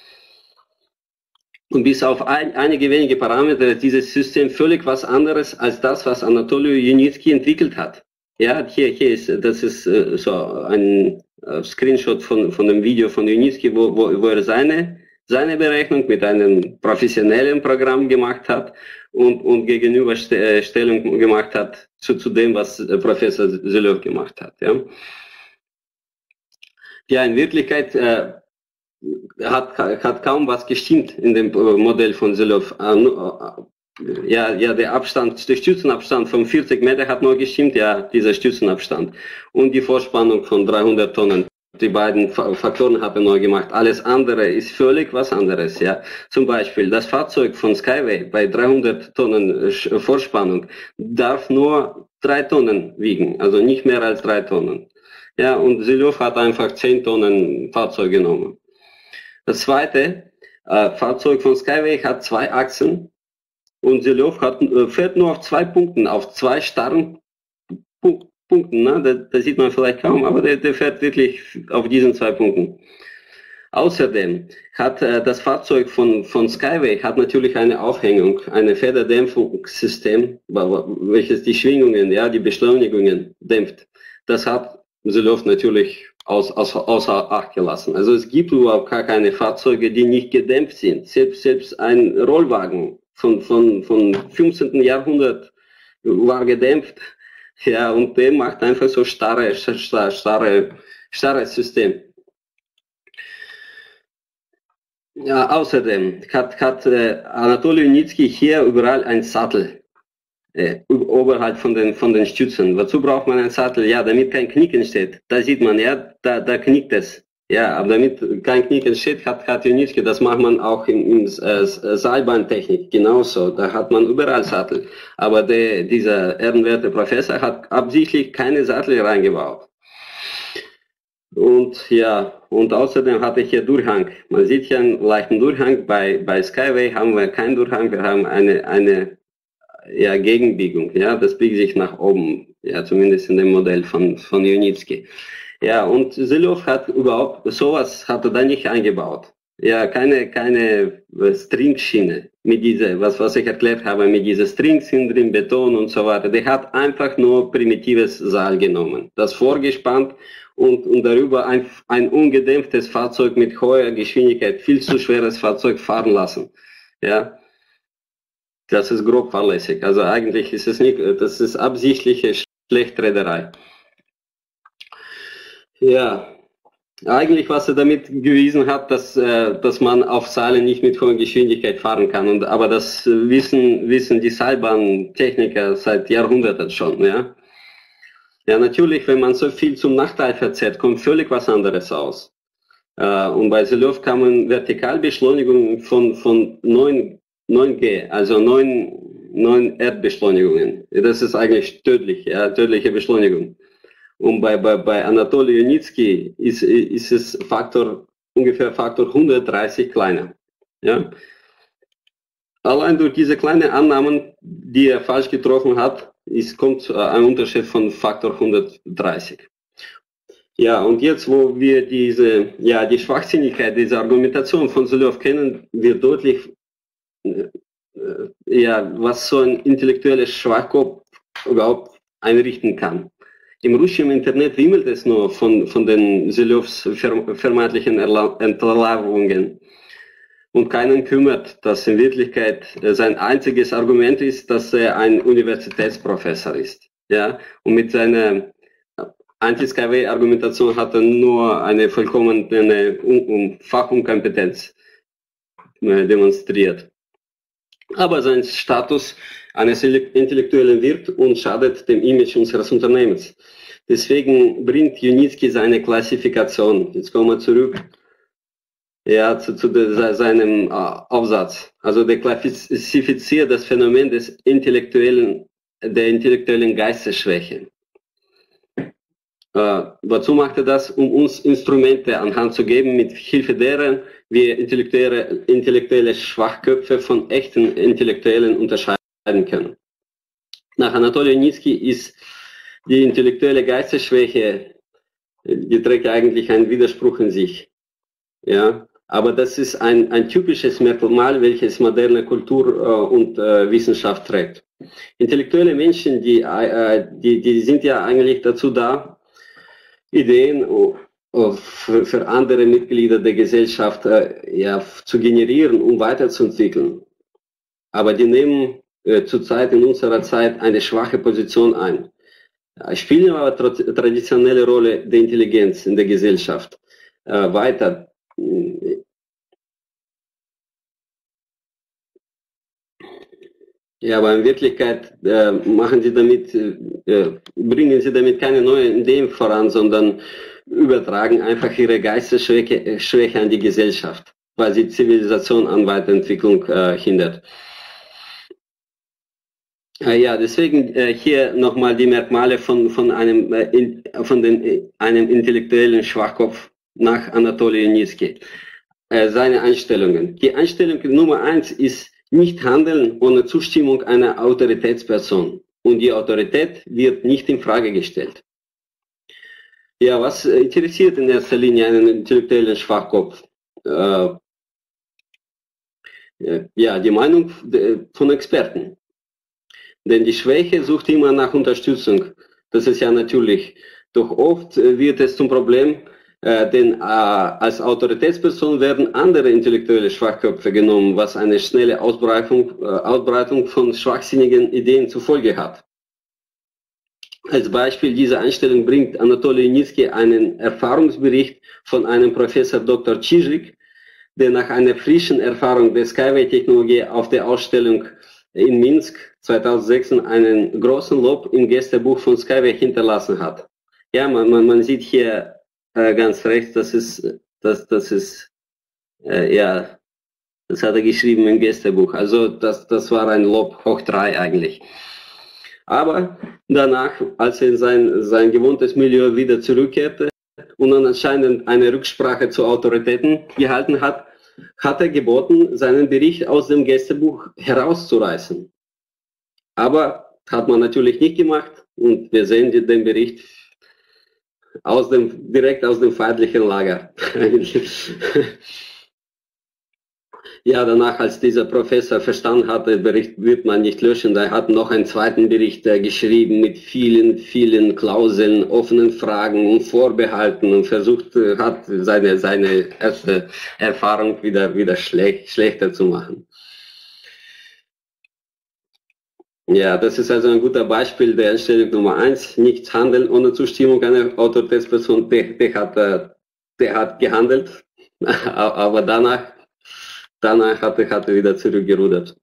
Und bis auf ein, einige wenige Parameter ist dieses System völlig was anderes als das, was Anatoliy Yunitskiy entwickelt hat. Ja, hier, hier ist, das ist äh, so ein äh, Screenshot von, von dem Video von Yunitskiy, wo, wo, wo er seine seine Berechnung mit einem professionellen Programm gemacht hat und, und Gegenüberstellung gemacht hat zu, zu dem, was Professor Sylow gemacht hat. Ja, ja in Wirklichkeit äh, hat, hat kaum was gestimmt in dem Modell von Sylow. Ja, ja, der Abstand, der Stützenabstand von vierzig Meter hat nur gestimmt, ja, dieser Stützenabstand. Und die Vorspannung von dreihundert Tonnen. Die beiden Faktoren haben neu gemacht. Alles andere ist völlig was anderes, ja. Zum Beispiel das Fahrzeug von Skyway bei dreihundert Tonnen Vorspannung darf nur drei Tonnen wiegen, also nicht mehr als drei Tonnen. Ja, und Sylow hat einfach zehn Tonnen Fahrzeug genommen. Das zweite, äh, Fahrzeug von Skyway hat zwei Achsen und Sylow hat, äh, fährt nur auf zwei Punkten, auf zwei starren Punkten. Punkten, ne? Da, da sieht man vielleicht kaum, aber der, der fährt wirklich auf diesen zwei Punkten. Außerdem hat äh, das Fahrzeug von, von Skyway hat natürlich eine Aufhängung, ein Federdämpfungssystem, welches die Schwingungen, ja, die Beschleunigungen dämpft. Das hat Sylow natürlich aus, aus, außer Acht gelassen. Also es gibt überhaupt gar keine Fahrzeuge, die nicht gedämpft sind. Selbst, selbst ein Rollwagen von, von, von fünfzehnten Jahrhundert war gedämpft. Ja, und der macht einfach so starre, starre, starre, starres System. Ja, außerdem hat, hat äh, Anatoli Junitski hier überall ein Sattel, äh, oberhalb von den, von den Stützen. Wozu braucht man einen Sattel? Ja, damit kein Knick entsteht. Da sieht man, ja, da, da knickt es. Ja, aber damit kein Knick entsteht, hat, hat Junitski, das macht man auch in, in äh, Seilbahntechnik genauso. Da hat man überall Sattel. Aber der, dieser ehrenwerte Professor hat absichtlich keine Sattel reingebaut. Und ja, und außerdem hatte ich hier Durchhang. Man sieht hier einen leichten Durchhang. Bei, bei Skyway haben wir keinen Durchhang, wir haben eine, eine ja, Gegenbiegung. Ja, das biegt sich nach oben. Ja, zumindest in dem Modell von, von Junitski. Ja, und Sylow hat überhaupt sowas hat er da nicht eingebaut. Ja, keine, keine Stringschiene mit dieser, was, was ich erklärt habe, mit dieser Strings drin, Beton und so weiter. Der hat einfach nur primitives Seil genommen, das vorgespannt und, und darüber ein, ein ungedämpftes Fahrzeug mit hoher Geschwindigkeit, viel zu schweres Fahrzeug fahren lassen. Ja, das ist grob fahrlässig. Also eigentlich ist es nicht, das ist absichtliche Schlechtreederei. Ja, eigentlich was er damit gewiesen hat, dass, äh, dass man auf Seilen nicht mit hoher Geschwindigkeit fahren kann. Und, aber das wissen, wissen die Seilbahntechniker seit Jahrhunderten schon. Ja? Ja, natürlich, wenn man so viel zum Nachteil verzerrt, kommt völlig was anderes aus. Äh, und bei Sylow kann man Vertikalbeschleunigungen von, von neun G, also neun Erdbeschleunigungen. Das ist eigentlich tödlich, ja, tödliche Beschleunigung. Und bei, bei, bei Anatoli Junitski ist, ist es Faktor, ungefähr Faktor hundertdreißig kleiner. Ja? Allein durch diese kleinen Annahmen, die er falsch getroffen hat, ist, kommt ein Unterschied von Faktor hundertdreißig. Ja, und jetzt, wo wir diese, ja, die Schwachsinnigkeit dieser Argumentation von Sylow kennen, wird deutlich, äh, ja, was so ein intellektuelles Schwachkopf überhaupt einrichten kann. Im russischen Internet wimmelt es nur von, von den Sylows vermeintlichen Entlarvungen. Und keinen kümmert, dass in Wirklichkeit sein einziges Argument ist, dass er ein Universitätsprofessor ist. Ja? Und mit seiner Anti-Skyway-Argumentation hat er nur eine vollkommene Fachunkompetenz demonstriert. Aber sein Status eines Intellektuellen wird und schadet dem Image unseres Unternehmens. Deswegen bringt Junitski seine Klassifikation. Jetzt kommen wir zurück ja, zu, zu de, seinem äh, Aufsatz. Also der klassifiziert das Phänomen des intellektuellen, der intellektuellen Geistesschwäche. Äh, wozu macht er das? Um uns Instrumente an Hand zu geben, mit Hilfe deren wir intellektuelle, intellektuelle Schwachköpfe von echten Intellektuellen unterscheiden können. Nach Anatoli Junitski ist die intellektuelle Geistesschwäche, die trägt eigentlich einen Widerspruch in sich. Ja, aber das ist ein, ein typisches Merkmal, welches moderne Kultur äh, und äh, Wissenschaft trägt. Intellektuelle Menschen, die, äh, die, die sind ja eigentlich dazu da, Ideen für, für andere Mitglieder der Gesellschaft äh, ja, zu generieren, um weiterzuentwickeln. Aber die nehmen äh, zurzeit in unserer Zeit eine schwache Position ein. Ja, spielen aber tra traditionelle Rolle der Intelligenz in der Gesellschaft äh, weiter. Ja, aber in Wirklichkeit äh, machen sie damit, äh, bringen sie damit keine neuen Ideen voran, sondern übertragen einfach ihre Geistesschwäche Schwäche an die Gesellschaft, weil sie Zivilisation an Weiterentwicklung äh, hindert. Äh, ja, deswegen äh, hier nochmal die Merkmale von, von, einem, äh, in, von den, äh, einem intellektuellen Schwachkopf nach Anatolij Junitski. Äh, seine Einstellungen. Die Einstellung Nummer eins ist, nicht handeln ohne Zustimmung einer Autoritätsperson. Und die Autorität wird nicht in Frage gestellt. Ja, was interessiert in erster Linie einen intellektuellen Schwachkopf? Äh, ja, die Meinung von Experten. Denn die Schwäche sucht immer nach Unterstützung. Das ist ja natürlich. Doch oft wird es zum Problem, Äh, denn äh, als Autoritätsperson werden andere intellektuelle Schwachköpfe genommen, was eine schnelle Ausbreitung, äh, Ausbreitung von schwachsinnigen Ideen zur Folge hat. Als Beispiel dieser Einstellung bringt Anatolij Junitski einen Erfahrungsbericht von einem Professor Doktor Cizik, der nach einer frischen Erfahrung der Skyway-Technologie auf der Ausstellung in Minsk zweitausendsechs einen großen Lob im Gästebuch von Skyway hinterlassen hat. Ja, man, man, man sieht hier Äh, ganz recht, das ist, das, das ist, äh, ja, das hat er geschrieben im Gästebuch. Also das, das war ein Lob hoch drei eigentlich. Aber danach, als er in sein, sein gewohntes Milieu wieder zurückkehrte und dann anscheinend eine Rücksprache zu Autoritäten gehalten hat, hat er geboten, seinen Bericht aus dem Gästebuch herauszureißen. Aber hat man natürlich nicht gemacht und wir sehen den Bericht aus dem, direkt aus dem feindlichen Lager. Ja, danach, als dieser Professor verstanden hat, den Bericht wird man nicht löschen, er hat noch einen zweiten Bericht äh, geschrieben mit vielen, vielen Klauseln, offenen Fragen und Vorbehalten und versucht äh, hat, seine, seine erste Erfahrung wieder, wieder schlecht, schlechter zu machen. Ja, das ist also ein guter Beispiel der Einstellung Nummer eins. Nichts handeln ohne Zustimmung einer Autoritätsperson. Der, der, hat, der hat gehandelt, aber danach, danach hat er, hat er wieder zurückgerudert.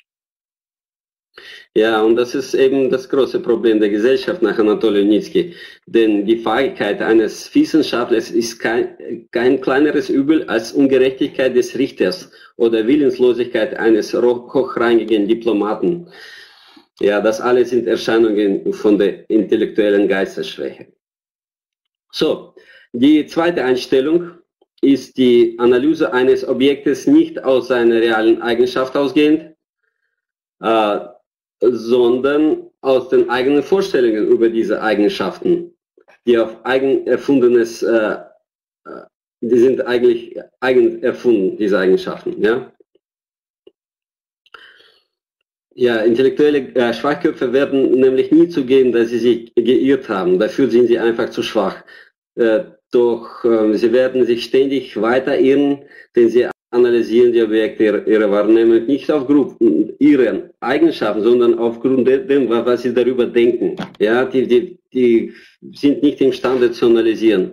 Ja, und das ist eben das große Problem der Gesellschaft nach Anatolij Junitski. Denn die Fähigkeit eines Wissenschaftlers ist kein, kein kleineres Übel als Ungerechtigkeit des Richters oder Willenslosigkeit eines hochrangigen Diplomaten. Ja, das alles sind Erscheinungen von der intellektuellen Geistesschwäche. So, die zweite Einstellung ist die Analyse eines Objektes nicht aus seiner realen Eigenschaft ausgehend, äh, sondern aus den eigenen Vorstellungen über diese Eigenschaften, die auf eigen erfundenes, äh, die sind eigentlich eigen erfunden, diese Eigenschaften, ja. Ja, intellektuelle äh, Schwachköpfe werden nämlich nie zugeben, dass sie sich geirrt haben. Dafür sind sie einfach zu schwach. Äh, doch äh, sie werden sich ständig weiter irren, denn sie analysieren die Objekte ihrer, ihrer Wahrnehmung nicht aufgrund ihrer Eigenschaften, sondern aufgrund dem, was sie darüber denken. Ja, die, die, die sind nicht imstande zu analysieren.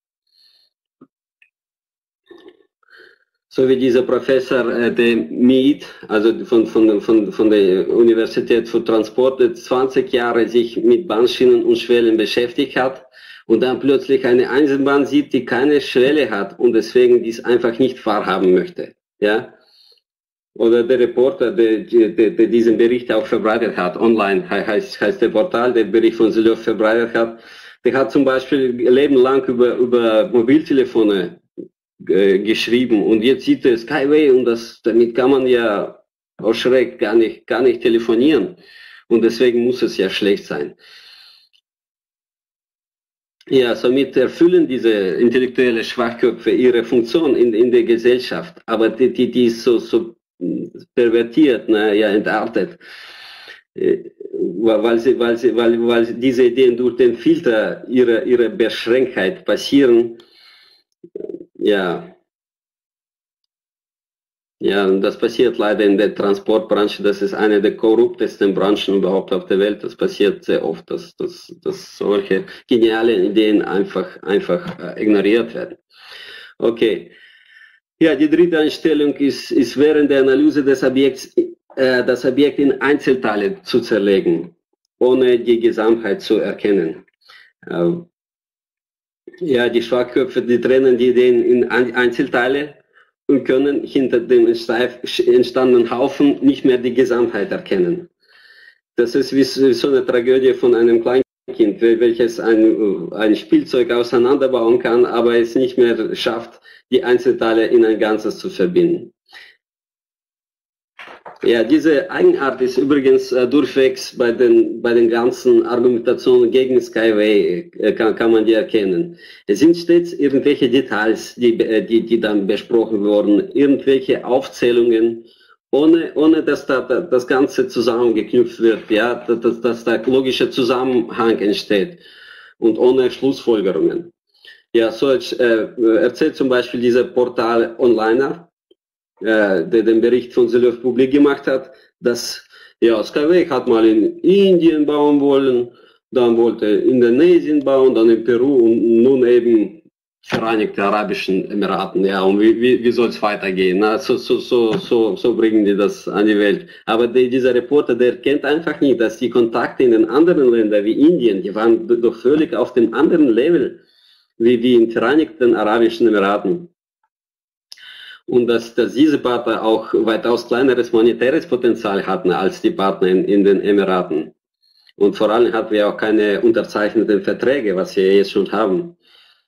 So wie dieser Professor äh, de Mead, also von, von, von, von der Universität für Transport, zwanzig Jahre sich mit Bahnschienen und Schwellen beschäftigt hat und dann plötzlich eine Eisenbahn sieht, die keine Schwelle hat und deswegen dies einfach nicht wahrhaben möchte. Ja? Oder der Reporter, der, der, der diesen Bericht auch verbreitet hat, online heißt, heißt der Portal, der Bericht von Silov verbreitet hat, der hat zum Beispiel lebenlang über, über Mobiltelefone geschrieben und jetzt sieht er Skyway und das, damit kann man ja aus Schreck gar nicht, gar nicht telefonieren und deswegen muss es ja schlecht sein. Ja, somit erfüllen diese intellektuelle Schwachköpfe ihre Funktion in, in der Gesellschaft, aber die, die, die ist so, so pervertiert, na, ja, entartet, weil sie, weil sie, weil, weil diese Ideen durch den Filter ihrer, ihrer Beschränktheit passieren. Ja, ja, und das passiert leider in der Transportbranche. Das ist eine der korruptesten Branchen überhaupt auf der Welt. Das passiert sehr oft, dass, dass, dass solche geniale Ideen einfach, einfach äh, ignoriert werden. Okay. Ja, die dritte Einstellung ist, ist während der Analyse des Objekts, äh, das Objekt in Einzelteile zu zerlegen, ohne die Gesamtheit zu erkennen. Äh, ja, die Schwachköpfe, die trennen die Ideen in Einzelteile und können hinter dem entstandenen Haufen nicht mehr die Gesamtheit erkennen. Das ist wie so eine Tragödie von einem Kleinkind, welches ein, ein Spielzeug auseinanderbauen kann, aber es nicht mehr schafft, die Einzelteile in ein Ganzes zu verbinden. Ja, diese Eigenart ist übrigens äh, durchwegs bei den, bei den ganzen Argumentationen gegen Skyway, äh, kann, kann man die erkennen. Es sind stets irgendwelche Details, die, die, die dann besprochen wurden, irgendwelche Aufzählungen, ohne, ohne dass da, da das Ganze zusammengeknüpft wird, ja, dass, dass da logischer Zusammenhang entsteht und ohne Schlussfolgerungen. Ja, so äh, erzählt zum Beispiel dieser Portal Onliner, der den Bericht von Selöv publik gemacht hat, dass ja, Skyway hat mal in Indien bauen wollen, dann wollte Indonesien bauen, dann in Peru und nun eben Vereinigte Arabischen Emiraten. Ja, und wie, wie, wie soll es weitergehen? Na, so, so, so, so, so bringen die das an die Welt. Aber die, dieser Reporter, der kennt einfach nicht, dass die Kontakte in den anderen Ländern wie Indien, die waren doch völlig auf dem anderen Level wie, wie in Vereinigten Arabischen Emiraten. Und dass, dass diese Partner auch weitaus kleineres monetäres Potenzial hatten als die Partner in, in den Emiraten. Und vor allem hatten wir auch keine unterzeichneten Verträge, was wir jetzt schon haben.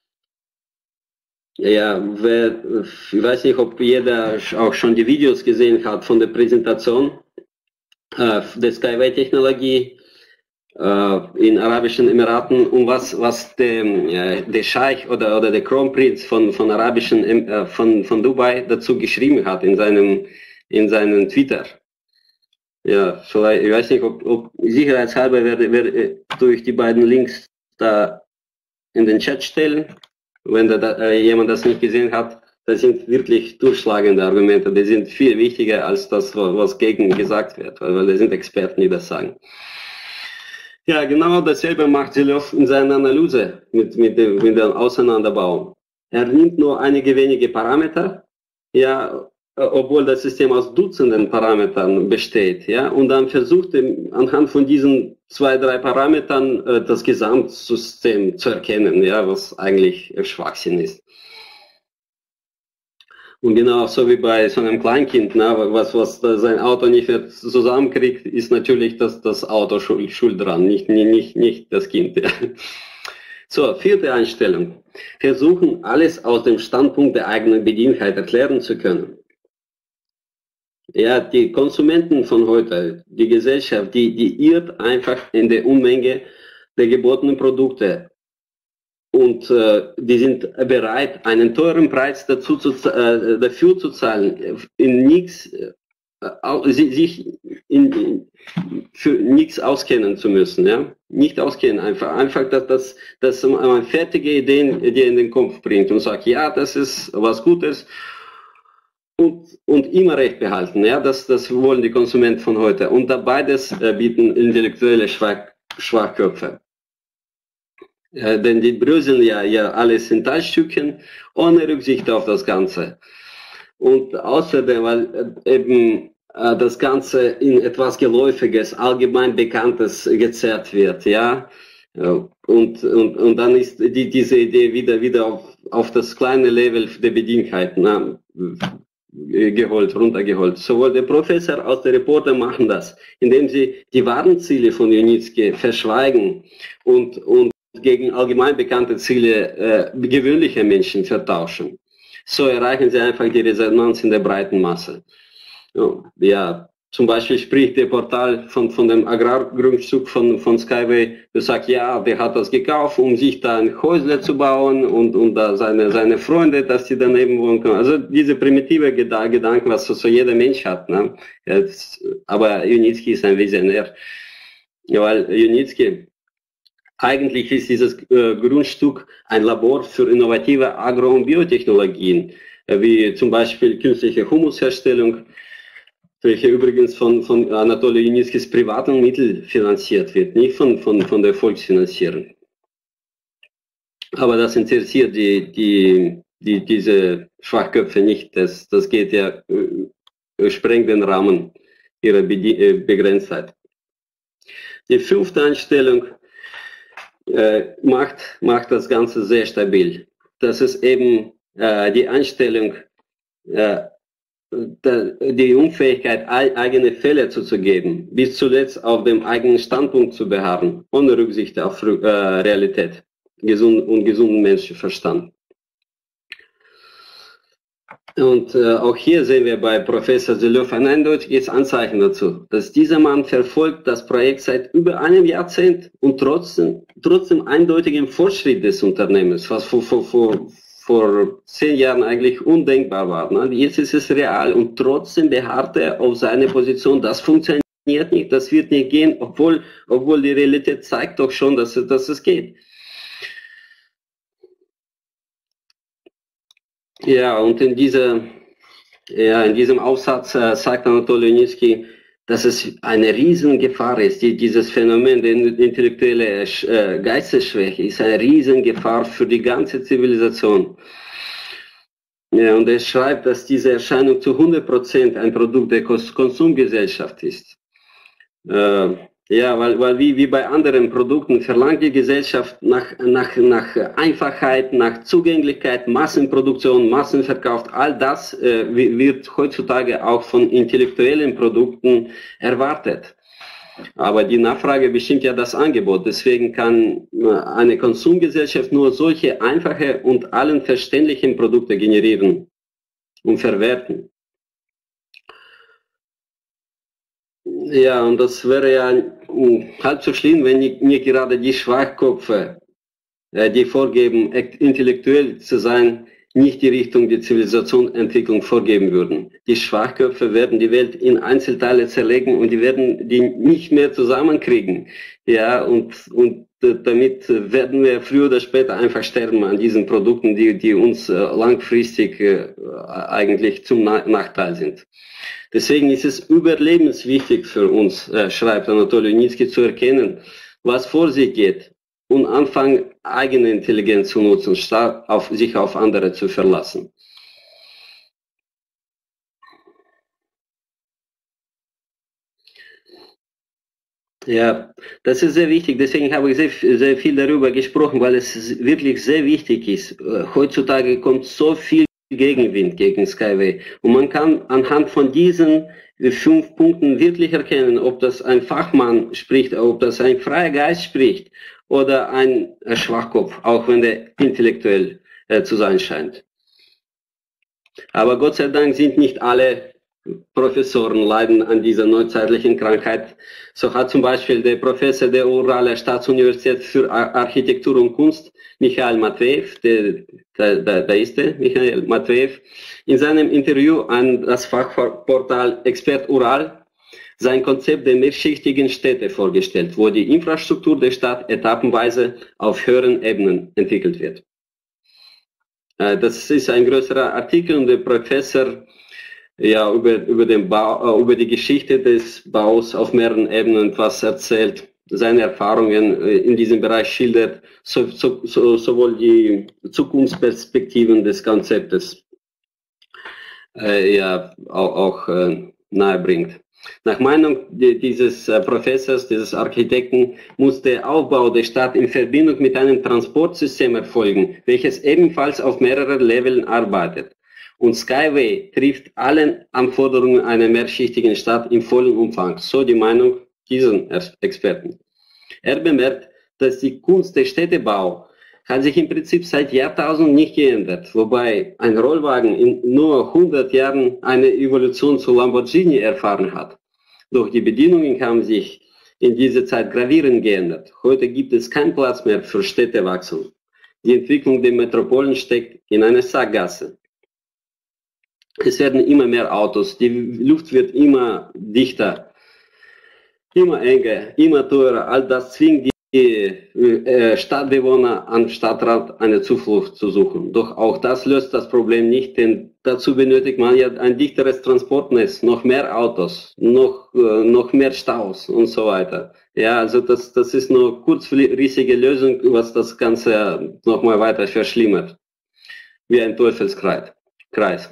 Ja, wer, ich weiß nicht, ob jeder auch schon die Videos gesehen hat von der Präsentation äh, der Skyway-Technologie äh, in Arabischen Emiraten und was, was der, äh, der Scheich oder, oder der Kronprinz von, von Arabischen, äh, von, von Dubai dazu geschrieben hat in seinem, in seinem Twitter. Ja, vielleicht, ich weiß nicht, ob, ob sicherheitshalber werde, werde durch die beiden Links da in den Chat stellen. Wenn da, äh, jemand das nicht gesehen hat, das sind wirklich durchschlagende Argumente. Die sind viel wichtiger als das, was gegen gesagt wird, weil, weil das sind Experten, die das sagen. Ja, genau dasselbe macht Selöv in seiner Analyse mit, mit, dem, mit dem Auseinanderbau. Er nimmt nur einige wenige Parameter, ja, obwohl das System aus Dutzenden Parametern besteht, ja, und dann versucht er anhand von diesen zwei, drei Parametern äh, das Gesamtsystem zu erkennen, ja, was eigentlich Schwachsinn ist. Und genau so wie bei so einem Kleinkind, ne, was, was sein Auto nicht mehr zusammenkriegt, ist natürlich das, das Auto schuld, schuld dran, nicht, nicht, nicht das Kind. Ja. So, vierte Einstellung. Versuchen, alles aus dem Standpunkt der eigenen Bedienheit erklären zu können. Ja, die Konsumenten von heute, die Gesellschaft, die, die irrt einfach in der Unmenge der gebotenen Produkte. Und äh, die sind bereit, einen teuren Preis dazu zu, äh, dafür zu zahlen, in nichts, äh, sich in, in, für nichts auskennen zu müssen, ja, nicht auskennen, einfach, einfach, dass, dass, dass man fertige Ideen dir in den Kopf bringt und sagt, ja, das ist was Gutes und, und immer recht behalten, ja, das, das wollen die Konsumenten von heute und da beides äh, bieten intellektuelle Schwach, Schwachköpfe. Ja, denn die bröseln ja, ja alles in Teilstückchen, ohne Rücksicht auf das Ganze. Und außerdem, weil äh, eben äh, das Ganze in etwas Geläufiges, allgemein Bekanntes gezerrt wird, ja. ja und, und, und dann ist die, diese Idee wieder, wieder auf, auf das kleine Level der Bedientheiten na, geholt, runtergeholt. Sowohl der Professor als der Reporter machen das, indem sie die wahren Ziele von Junitski verschweigen und, und gegen allgemein bekannte Ziele äh, gewöhnlicher Menschen vertauschen. So erreichen sie einfach die Resonanz in der breiten Masse. Ja, ja, zum Beispiel spricht der Portal von, von dem Agrargrundstück von, von Skyway, der sagt, ja, der hat das gekauft, um sich da ein Häusle zu bauen und, und da seine, seine Freunde, dass die daneben wohnen können. Also diese primitive Gedanken, was so, so jeder Mensch hat. Ne? Jetzt, aber Junitski ist ein Visionär. Ja, weil Junitski eigentlich ist dieses äh, Grundstück ein Labor für innovative Agro- und Biotechnologien, äh, wie zum Beispiel künstliche Humusherstellung, welche übrigens von, von Anatolij Junitskis privaten Mitteln finanziert wird, nicht von, von, von der Volksfinanzierung. Aber das interessiert die, die, die, diese Schwachköpfe nicht. Das, das geht ja, äh, sprengt den Rahmen ihrer Be äh, Begrenztheit. Die fünfte Einstellung äh, macht, macht das Ganze sehr stabil. Das ist eben äh, die Einstellung, äh, die Unfähigkeit, eigene Fehler zuzugeben, bis zuletzt auf dem eigenen Standpunkt zu beharren, ohne Rücksicht auf äh, Realität gesund und gesunden Menschenverstand. Und äh, auch hier sehen wir bei Professor Selöw ein eindeutiges Anzeichen dazu, dass dieser Mann verfolgt das Projekt seit über einem Jahrzehnt und trotzdem, trotzdem eindeutigen Fortschritt des Unternehmens, was vor, vor, vor, vor zehn Jahren eigentlich undenkbar war. Ne? Jetzt ist es real und trotzdem beharrt er auf seine Position. Das funktioniert nicht, das wird nicht gehen, obwohl, obwohl die Realität zeigt doch schon, dass, dass es geht. Ja, und in, dieser, ja, in diesem Aufsatz äh, sagt Anatolij Junitski, dass es eine Riesengefahr ist. Die, dieses Phänomen der intellektuelle äh, Geistesschwäche ist eine Riesengefahr für die ganze Zivilisation. Ja, und er schreibt, dass diese Erscheinung zu hundert Prozent ein Produkt der Konsumgesellschaft ist. Äh, Ja, weil, weil wie, wie bei anderen Produkten verlangt die Gesellschaft nach, nach, nach Einfachheit, nach Zugänglichkeit, Massenproduktion, Massenverkauf. All das äh, wird heutzutage auch von intellektuellen Produkten erwartet. Aber die Nachfrage bestimmt ja das Angebot. Deswegen kann eine Konsumgesellschaft nur solche einfache und allen verständlichen Produkte generieren und verwerten. Ja, und das wäre ja halb so schlimm, wenn mir gerade die Schwachköpfe, die vorgeben, intellektuell zu sein, nicht die Richtung der Zivilisationsentwicklung vorgeben würden. Die Schwachköpfe werden die Welt in Einzelteile zerlegen und die werden die nicht mehr zusammenkriegen. Ja, und, und damit werden wir früher oder später einfach sterben an diesen Produkten, die, die uns langfristig eigentlich zum Nachteil sind. Deswegen ist es überlebenswichtig für uns, äh, schreibt Anatolij Junitski, zu erkennen, was vor sich geht und anfangen, eigene Intelligenz zu nutzen, statt auf, sich auf andere zu verlassen. Ja, das ist sehr wichtig. Deswegen habe ich sehr, sehr viel darüber gesprochen, weil es wirklich sehr wichtig ist. Heutzutage kommt so viel Gegenwind gegen Skyway. Und man kann anhand von diesen fünf Punkten wirklich erkennen, ob das ein Fachmann spricht, ob das ein freier Geist spricht oder ein Schwachkopf, auch wenn der intellektuell äh, zu sein scheint. Aber Gott sei Dank sind nicht alle Professoren leiden an dieser neuzeitlichen Krankheit. So hat zum Beispiel der Professor der Uraler Staatsuniversität für Architektur und Kunst, Michail Matvejew, der, der, der, der ist der, Michail Matvejew, in seinem Interview an das Fachportal Expert Ural sein Konzept der mehrschichtigen Städte vorgestellt, wo die Infrastruktur der Stadt etappenweise auf höheren Ebenen entwickelt wird. Das ist ein größerer Artikel und der Professor ja, über, über, den Bau, über die Geschichte des Baus auf mehreren Ebenen etwas erzählt, seine Erfahrungen in diesem Bereich schildert, so, so, so, sowohl die Zukunftsperspektiven des Konzeptes äh, ja, auch, auch äh, nahe bringt. Nach Meinung dieses äh, Professors, dieses Architekten, muss der Aufbau der Stadt in Verbindung mit einem Transportsystem erfolgen, welches ebenfalls auf mehreren Leveln arbeitet. Und Skyway trifft allen Anforderungen einer mehrschichtigen Stadt im vollen Umfang, so die Meinung diesen Experten. Er bemerkt, dass die Kunst der Städtebau hat sich im Prinzip seit Jahrtausenden nicht geändert, wobei ein Rollwagen in nur hundert Jahren eine Evolution zu Lamborghini erfahren hat. Doch die Bedingungen haben sich in dieser Zeit gravierend geändert. Heute gibt es keinen Platz mehr für Städtewachstum. Die Entwicklung der Metropolen steckt in einer Sackgasse. Es werden immer mehr Autos, die Luft wird immer dichter, immer enger, immer teurer. All das zwingt die äh, Stadtbewohner am Stadtrand eine Zuflucht zu suchen. Doch auch das löst das Problem nicht, denn dazu benötigt man ja ein dichteres Transportnetz, noch mehr Autos, noch, äh, noch mehr Staus und so weiter. Ja, also das, das ist nur kurzfristige Lösung, was das Ganze nochmal weiter verschlimmert. Wie ein Teufelskreis. Kreis.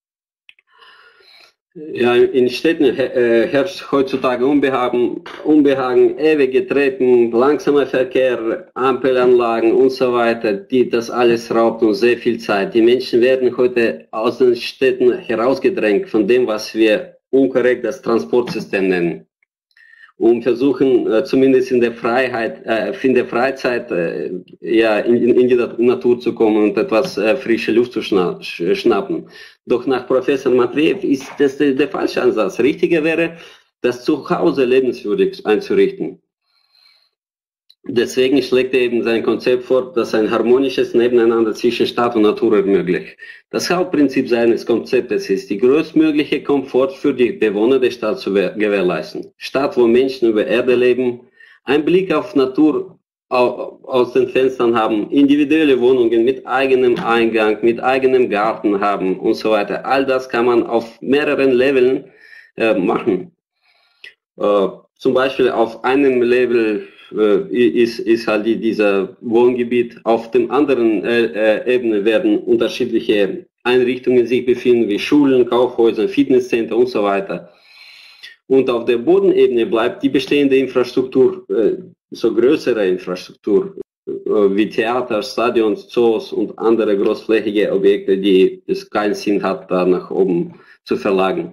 Ja, in Städten äh, herrscht heutzutage Unbehagen, Unbehagen, ewige Treppen, langsamer Verkehr, Ampelanlagen und so weiter, die das alles raubt uns sehr viel Zeit. Die Menschen werden heute aus den Städten herausgedrängt von dem, was wir unkorrekt das Transportsystem nennen. Und versuchen äh, zumindest in der Freiheit, äh, in der Freizeit äh, ja, in, in die Natur zu kommen und etwas äh, frische Luft zu schna schnappen. Doch nach Professor Matvejev ist das der, der falsche Ansatz. Richtiger wäre, das zu Hause lebenswürdig einzurichten. Deswegen schlägt er eben sein Konzept vor, das ein harmonisches Nebeneinander zwischen Stadt und Natur ermöglicht. Das Hauptprinzip seines Konzeptes ist, die größtmögliche Komfort für die Bewohner der Stadt zu gewährleisten. Stadt, wo Menschen über Erde leben, einen Blick auf Natur aus den Fenstern haben, individuelle Wohnungen mit eigenem Eingang, mit eigenem Garten haben und so weiter. All das kann man auf mehreren Leveln äh, machen. Äh, zum Beispiel auf einem Level ist, ist halt dieser Wohngebiet. Auf dem anderen äh, Ebene werden unterschiedliche Einrichtungen sich befinden, wie Schulen, Kaufhäuser, Fitnesscenter und so weiter. Und auf der Bodenebene bleibt die bestehende Infrastruktur, äh, so größere Infrastruktur, äh, wie Theater, Stadions, Zoos und andere großflächige Objekte, die es keinen Sinn hat, da nach oben zu verlagern.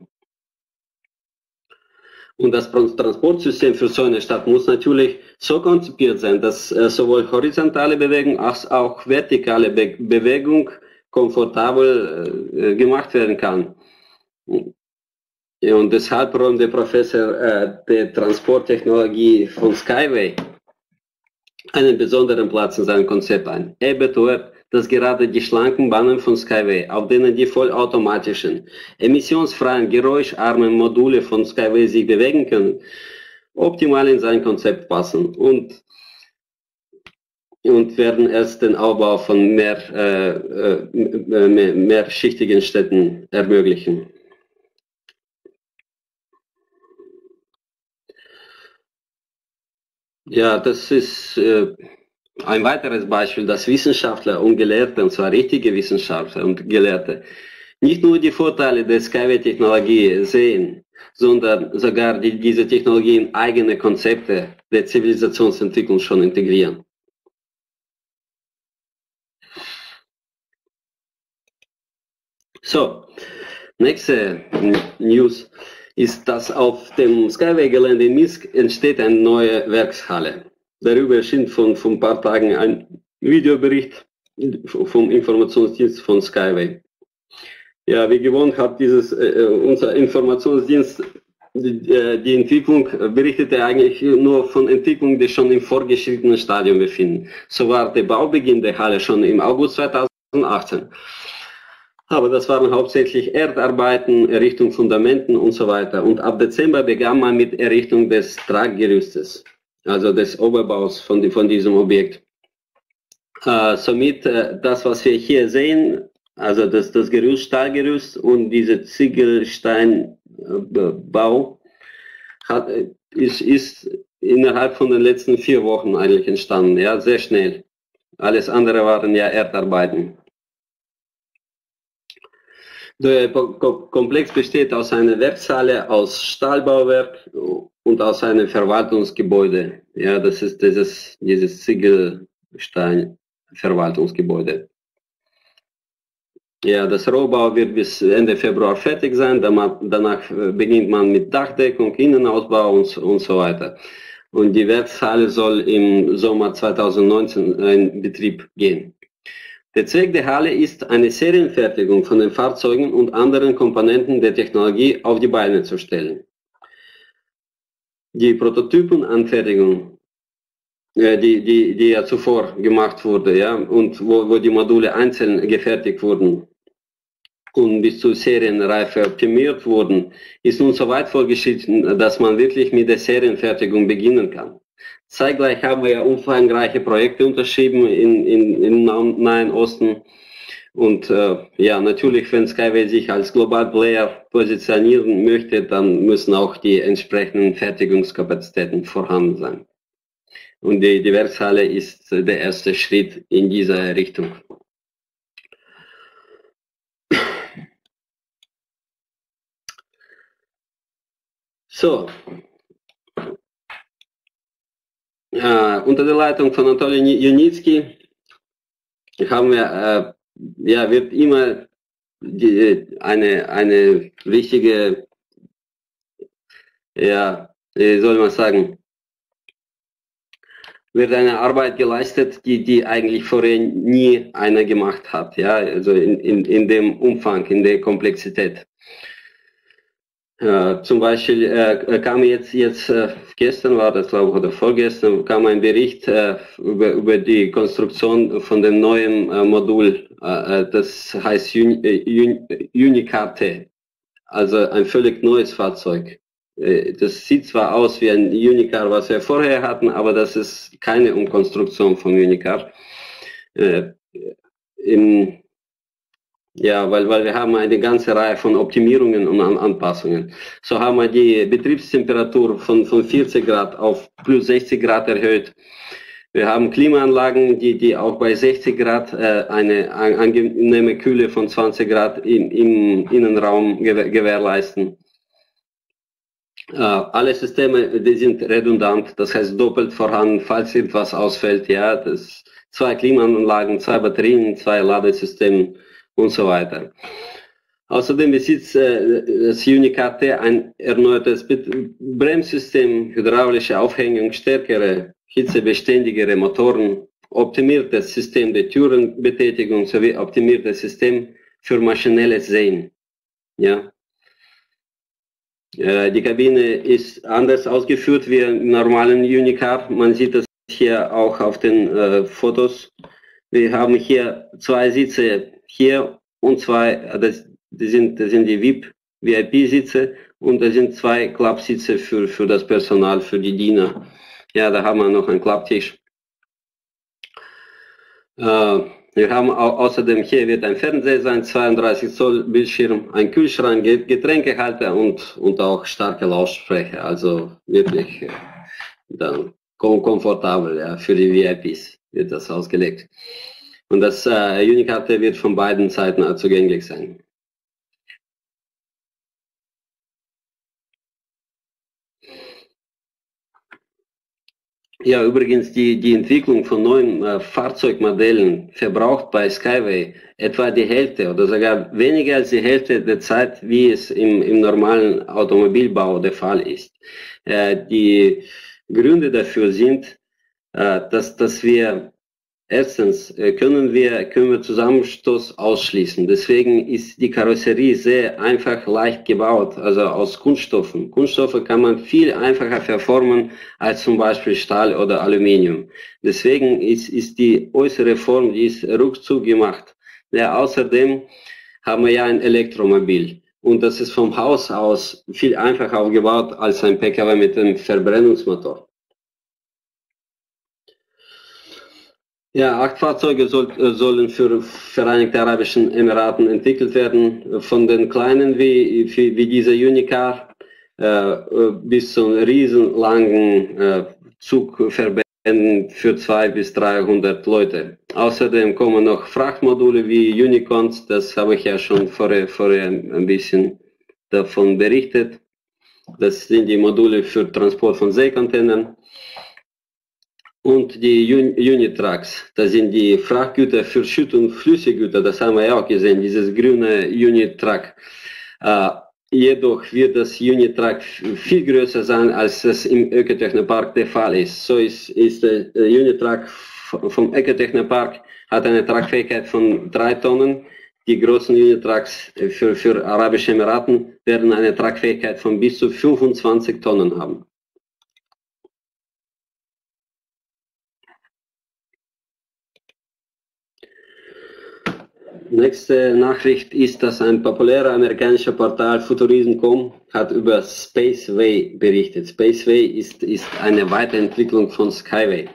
Und das Transportsystem für so eine Stadt muss natürlich so konzipiert sein, dass äh, sowohl horizontale Bewegung als auch vertikale Be Bewegung komfortabel äh, gemacht werden kann. Und deshalb räumt der Professor äh, der Transporttechnologie von Skyway einen besonderen Platz in seinem Konzept ein. Er beteuert, dass gerade die schlanken Bahnen von Skyway, auf denen die vollautomatischen, emissionsfreien, geräuscharmen Module von Skyway sich bewegen können, optimal in sein Konzept passen und, und werden erst den Aufbau von mehr, äh, mehr, mehrschichtigen Städten ermöglichen. Ja, das ist äh, ein weiteres Beispiel, dass Wissenschaftler und Gelehrte, und zwar richtige Wissenschaftler und Gelehrte, nicht nur die Vorteile der Skyway-Technologie sehen, sondern sogar die, diese Technologie in eigene Konzepte der Zivilisationsentwicklung schon integrieren. So, nächste News ist, dass auf dem Skyway-Gelände in Minsk entsteht eine neue Werkshalle. Darüber erschien vor, vor ein paar Tagen ein Videobericht vom Informationsdienst von Skyway. Ja, wie gewohnt hat dieses, äh, unser Informationsdienst die, die Entwicklung, berichtete eigentlich nur von Entwicklungen, die schon im vorgeschrittenen Stadium befinden. So war der Baubeginn der Halle schon im August zweitausendachtzehn. Aber das waren hauptsächlich Erdarbeiten, Errichtung Fundamenten und so weiter. Und ab Dezember begann man mit Errichtung des Traggerüstes, also des Oberbaus von, die, von diesem Objekt. Äh, somit äh, das, was wir hier sehen, also das, das Gerüst, Stahlgerüst und diese Ziegelsteinbau, hat, ist, ist innerhalb von den letzten vier Wochen eigentlich entstanden, ja, sehr schnell. Alles andere waren ja Erdarbeiten. Der Komplex besteht aus einer Werkshalle, aus Stahlbauwerk und aus einem Verwaltungsgebäude. Ja, das ist dieses, dieses Ziegelstein-Verwaltungsgebäude. Ja, das Rohbau wird bis Ende Februar fertig sein. Danach beginnt man mit Dachdeckung, Innenausbau und, und so weiter. Und die Werkshalle soll im Sommer zweitausendneunzehn in Betrieb gehen. Der Zweck der Halle ist, eine Serienfertigung von den Fahrzeugen und anderen Komponenten der Technologie auf die Beine zu stellen. Die Prototypenanfertigung, äh, die, die, die ja zuvor gemacht wurde, ja, und wo, wo die Module einzeln gefertigt wurden und bis zur Serienreife optimiert wurden, ist nun so weit vorgeschritten, dass man wirklich mit der Serienfertigung beginnen kann. Zeitgleich haben wir ja umfangreiche Projekte unterschrieben in, in, im Nahen Osten. Und äh, ja, natürlich, wenn Skyway sich als Global Player positionieren möchte, dann müssen auch die entsprechenden Fertigungskapazitäten vorhanden sein. Und die, die Werkshalle ist der erste Schritt in dieser Richtung. So. Äh, unter der Leitung von Anatoli Junitsky haben wir, äh, ja, wird immer die, eine, eine wichtige, ja, wie soll man sagen, wird eine Arbeit geleistet, die, die eigentlich vorher nie einer gemacht hat, ja, also in, in, in dem Umfang, in der Komplexität. Äh, zum Beispiel äh, kam jetzt, jetzt äh, gestern war das, glaube ich, oder vorgestern, kam ein Bericht äh, über, über die Konstruktion von dem neuen äh, Modul, äh, das heißt Uni, äh, Unicar T, also ein völlig neues Fahrzeug. Äh, das sieht zwar aus wie ein Unicar, was wir vorher hatten, aber das ist keine Umkonstruktion von Unicar. Äh, im Ja, weil, weil wir haben eine ganze Reihe von Optimierungen und An Anpassungen. So haben wir die Betriebstemperatur von, von vierzig Grad auf plus sechzig Grad erhöht. Wir haben Klimaanlagen, die, die auch bei sechzig Grad äh, eine angenehme Kühle von zwanzig Grad im, im Innenraum gewähr gewährleisten. Äh, alle Systeme, die sind redundant, das heißt doppelt vorhanden, falls etwas ausfällt. Ja, das zwei Klimaanlagen, zwei Batterien, zwei Ladesysteme und so weiter. Außerdem besitzt äh, das Unicar T ein erneutes Bremssystem, hydraulische Aufhängung, stärkere, hitzebeständigere Motoren, optimiertes System der Türenbetätigung sowie optimiertes System für maschinelles Sehen. Ja. Äh, die Kabine ist anders ausgeführt wie im normalen Unicar. Man sieht das hier auch auf den äh, Fotos. Wir haben hier zwei Sitze hier und zwei, das, das, sind, das sind die V I P, V I P-Sitze und da sind zwei Klappsitze für, für das Personal, für die Diener. Ja, da haben wir noch einen Klapptisch. Äh, wir haben au außerdem hier wird ein Fernseher sein, zweiunddreißig Zoll Bildschirm, ein Kühlschrank, Getränkehalter und, und auch starke Lautsprecher, also wirklich äh, dann kom komfortabel, ja, für die V I Ps wird das ausgelegt. Und das äh, Unicar T wird von beiden Seiten zugänglich sein. Ja, übrigens die, die Entwicklung von neuen äh, Fahrzeugmodellen verbraucht bei Skyway etwa die Hälfte oder sogar weniger als die Hälfte der Zeit, wie es im, im normalen Automobilbau der Fall ist. Äh, die Gründe dafür sind, äh, dass, dass wir Erstens können wir, können wir Zusammenstoß ausschließen. Deswegen ist die Karosserie sehr einfach, leicht gebaut, also aus Kunststoffen. Kunststoffe kann man viel einfacher verformen als zum Beispiel Stahl oder Aluminium. Deswegen ist, ist die äußere Form, die ist ruckzuck gemacht. Ja, außerdem haben wir ja ein Elektromobil. Und das ist vom Haus aus viel einfacher aufgebaut als ein P K W mit einem Verbrennungsmotor. Ja, acht Fahrzeuge soll, sollen für Vereinigte Arabischen Emiraten entwickelt werden, von den kleinen wie, wie, wie dieser Unicar äh, bis zu riesenlangen äh, Zugverbänden für zweihundert bis dreihundert Leute. Außerdem kommen noch Frachtmodule wie Unicorns, das habe ich ja schon vorher, vorher ein bisschen davon berichtet. Das sind die Module für Transport von Seekontainern. Und die Unitrucks, das sind die Frachtgüter für Schütt- und Flüssiggüter, das haben wir ja auch gesehen, dieses grüne Unitruck. Äh, jedoch wird das Unitruck viel größer sein, als es im Ökotechnopark der Fall ist. So ist, ist der Unitruck vom Ökotechnopark, hat eine Tragfähigkeit von drei Tonnen. Die großen Unitrucks für, für Arabische Emiraten werden eine Tragfähigkeit von bis zu fünfundzwanzig Tonnen haben. nächste Nachricht ist, dass ein populärer amerikanischer Portal Futurism Punkt com hat über Spaceway berichtet. Spaceway ist, ist eine Weiterentwicklung von Skyway.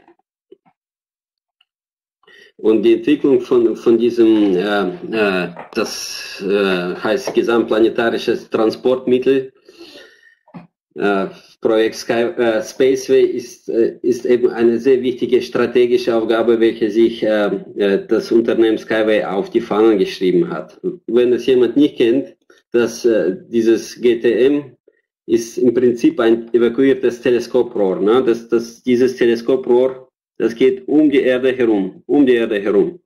Und die Entwicklung von, von diesem, äh, äh, das äh, heißt gesamtplanetarisches Transportmittel, äh, Projekt Sky, äh, Spaceway ist, äh, ist eben eine sehr wichtige strategische Aufgabe, welche sich äh, äh, das Unternehmen Skyway auf die Fahnen geschrieben hat. Wenn es jemand nicht kennt, dass äh, dieses G T M ist im Prinzip ein evakuiertes Teleskoprohr. Ne? Das, das, dieses Teleskoprohr, das geht um die Erde herum, um die Erde herum,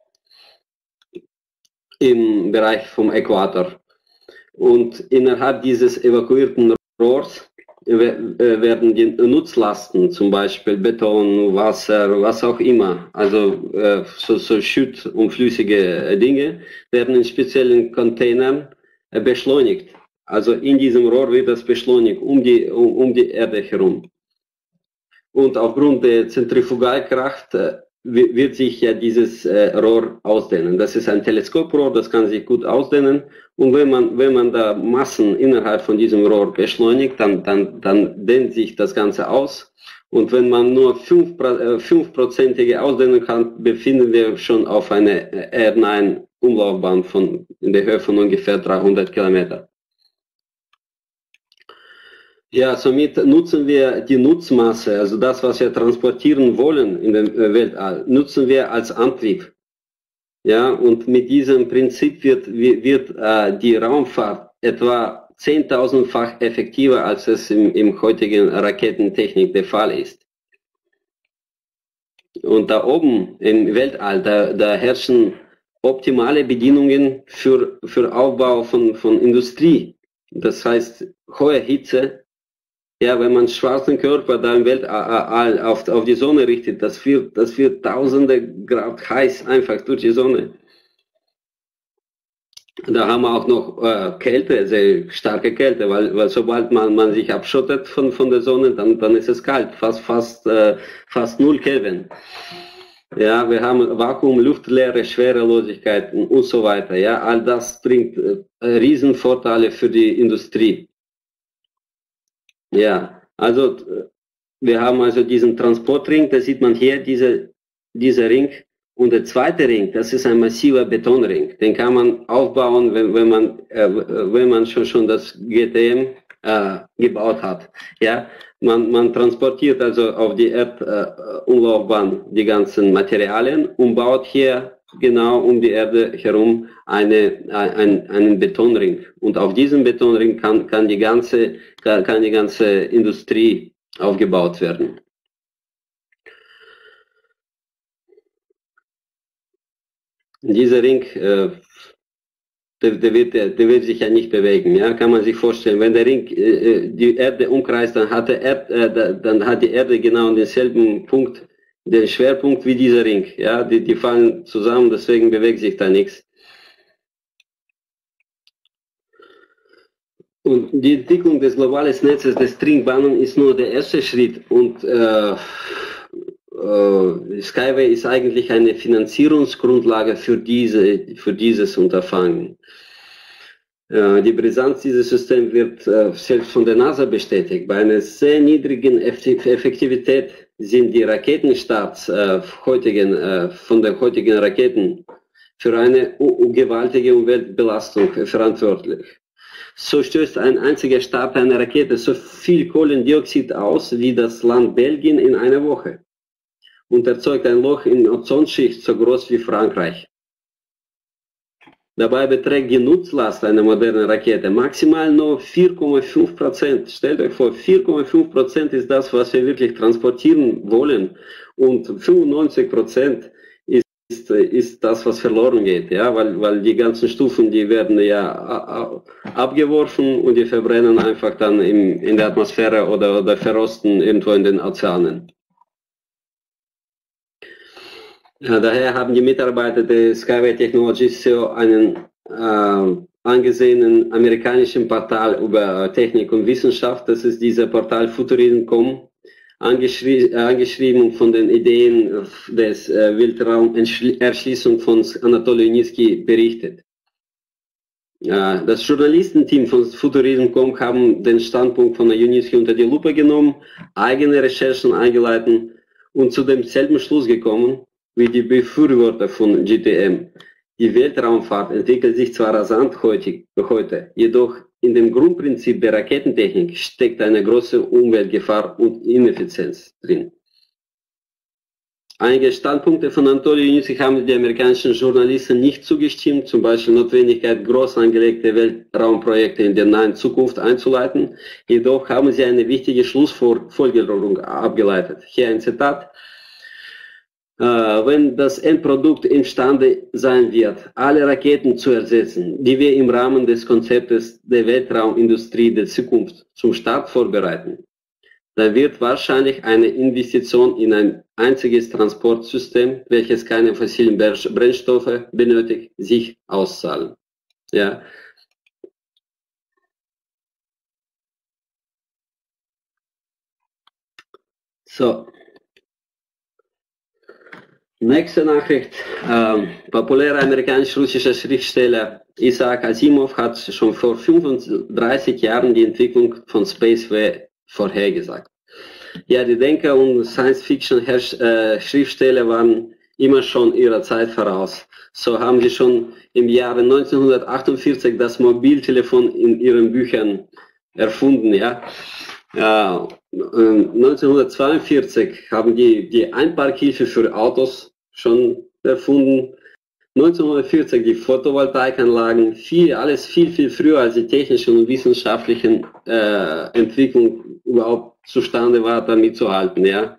im Bereich vom Äquator. Und innerhalb dieses evakuierten Rohrs werden die Nutzlasten, zum Beispiel Beton, Wasser, was auch immer, also äh, so, so Schütt- und flüssige Dinge, werden in speziellen Containern äh, beschleunigt. Also in diesem Rohr wird das beschleunigt um die, um, um die Erde herum. Und aufgrund der Zentrifugalkraft äh, wird sich ja dieses äh, Rohr ausdehnen. Das ist ein Teleskoprohr, das kann sich gut ausdehnen. Und wenn man, wenn man da Massen innerhalb von diesem Rohr beschleunigt, dann, dann, dann dehnt sich das Ganze aus. Und wenn man nur fünfprozentige ausdehnen kann, befinden wir schon auf einer erdnahen Umlaufbahn von, in der Höhe von ungefähr dreihundert Kilometer. Ja, somit nutzen wir die Nutzmasse, also das, was wir transportieren wollen in den Weltall, nutzen wir als Antrieb. Ja, und mit diesem Prinzip wird, wird äh, die Raumfahrt etwa zehntausendfach effektiver, als es im, im heutigen Raketentechnik der Fall ist. Und da oben im Weltall, da, da herrschen optimale Bedingungen für, für Aufbau von, von Industrie. Das heißt, hohe Hitze. Ja, wenn man schwarzen Körper da im Weltall auf, auf die Sonne richtet, das wird, das wird tausende Grad heiß einfach durch die Sonne. Da haben wir auch noch äh, Kälte, sehr starke Kälte, weil, weil sobald man, man sich abschottet von, von der Sonne, dann, dann ist es kalt, fast, fast, äh, fast null Kelvin. Ja, wir haben Vakuum, Luftleere, Schwerelosigkeiten und so weiter. Ja, all das bringt äh, Riesenvorteile für die Industrie. Ja, also wir haben also diesen Transportring, da sieht man hier diese, dieser Ring. Und der zweite Ring, das ist ein massiver Betonring. Den kann man aufbauen, wenn, wenn man, äh, wenn man schon, schon das G T M äh, gebaut hat. Ja, man, man transportiert also auf die Erdumlaufbahn äh, die ganzen Materialien und baut hier genau um die Erde herum eine, ein, einen Betonring. Und auf diesem Betonring kann, kann, die ganze, kann die ganze Industrie aufgebaut werden. Dieser Ring, äh, der, der, wird, der wird sich ja nicht bewegen, ja, kann man sich vorstellen. Wenn der Ring äh, die Erde umkreist, dann hat, der Erd, äh, dann hat die Erde genau an denselben Punkt, den Schwerpunkt wie dieser Ring, ja, die, die fallen zusammen, deswegen bewegt sich da nichts. Und die Entwicklung des globalen Netzes des Trinkbahnen ist nur der erste Schritt und äh, äh, Skyway ist eigentlich eine Finanzierungsgrundlage für, diese, für dieses Unterfangen. Äh, die Brisanz dieses Systems wird äh, selbst von der NASA bestätigt. Bei einer sehr niedrigen Effektivität sind die Raketenstarts äh, heutigen, äh, von den heutigen Raketen für eine gewaltige Umweltbelastung verantwortlich. So stößt ein einziger Start einer Rakete so viel Kohlendioxid aus wie das Land Belgien in einer Woche und erzeugt ein Loch in der Ozonschicht so groß wie Frankreich. Dabei beträgt die Nutzlast einer modernen Rakete maximal nur vier Komma fünf Prozent. Stellt euch vor, vier Komma fünf Prozent ist das, was wir wirklich transportieren wollen, und fünfundneunzig Prozent ist, ist, ist das, was verloren geht, ja, weil, weil die ganzen Stufen, die werden ja abgeworfen und die verbrennen einfach dann im, in der Atmosphäre oder, oder verrosten irgendwo in den Ozeanen. Ja, daher haben die Mitarbeiter der Skyway Technologies C E O einen äh, angesehenen amerikanischen Portal über Technik und Wissenschaft, das ist dieser Portal Futurism Punkt com, angeschri angeschrieben von den Ideen des äh, Weltraumerschließung von Anatoli Yunitski berichtet. Äh, das Journalistenteam von Futurism Punkt com haben den Standpunkt von Yunitski unter die Lupe genommen, eigene Recherchen eingeleitet und zu demselben Schluss gekommen wie die Befürworter von G T M. Die Weltraumfahrt entwickelt sich zwar rasant heute, heute, jedoch in dem Grundprinzip der Raketentechnik steckt eine große Umweltgefahr und Ineffizienz drin. Einige Standpunkte von Anatoli Yunitski haben die amerikanischen Journalisten nicht zugestimmt, zum Beispiel Notwendigkeit, groß angelegte Weltraumprojekte in der nahen Zukunft einzuleiten. Jedoch haben sie eine wichtige Schlussfolgerung abgeleitet. Hier ein Zitat. Uh, wenn das Endprodukt imstande sein wird, alle Raketen zu ersetzen, die wir im Rahmen des Konzeptes der Weltraumindustrie der Zukunft zum Start vorbereiten, dann wird wahrscheinlich eine Investition in ein einziges Transportsystem, welches keine fossilen Brennstoffe benötigt, sich auszahlen. Ja. So. Nächste Nachricht. Ähm, populärer amerikanisch-russischer Schriftsteller Isaac Asimov hat schon vor fünfunddreißig Jahren die Entwicklung von Spaceway vorhergesagt. Ja, die Denker und Science-Fiction-Schriftsteller waren immer schon ihrer Zeit voraus. So haben sie schon im Jahre neunzehnhundertachtundvierzig das Mobiltelefon in ihren Büchern erfunden. Ja. Ja, neunzehnhundertzweiundvierzig haben die die Einparkhilfe für Autos schon erfunden. neunzehnhundertvierzig die Photovoltaikanlagen, viel, alles viel, viel früher als die technischen und wissenschaftlichen äh, Entwicklung überhaupt zustande war, da mitzuhalten, ja,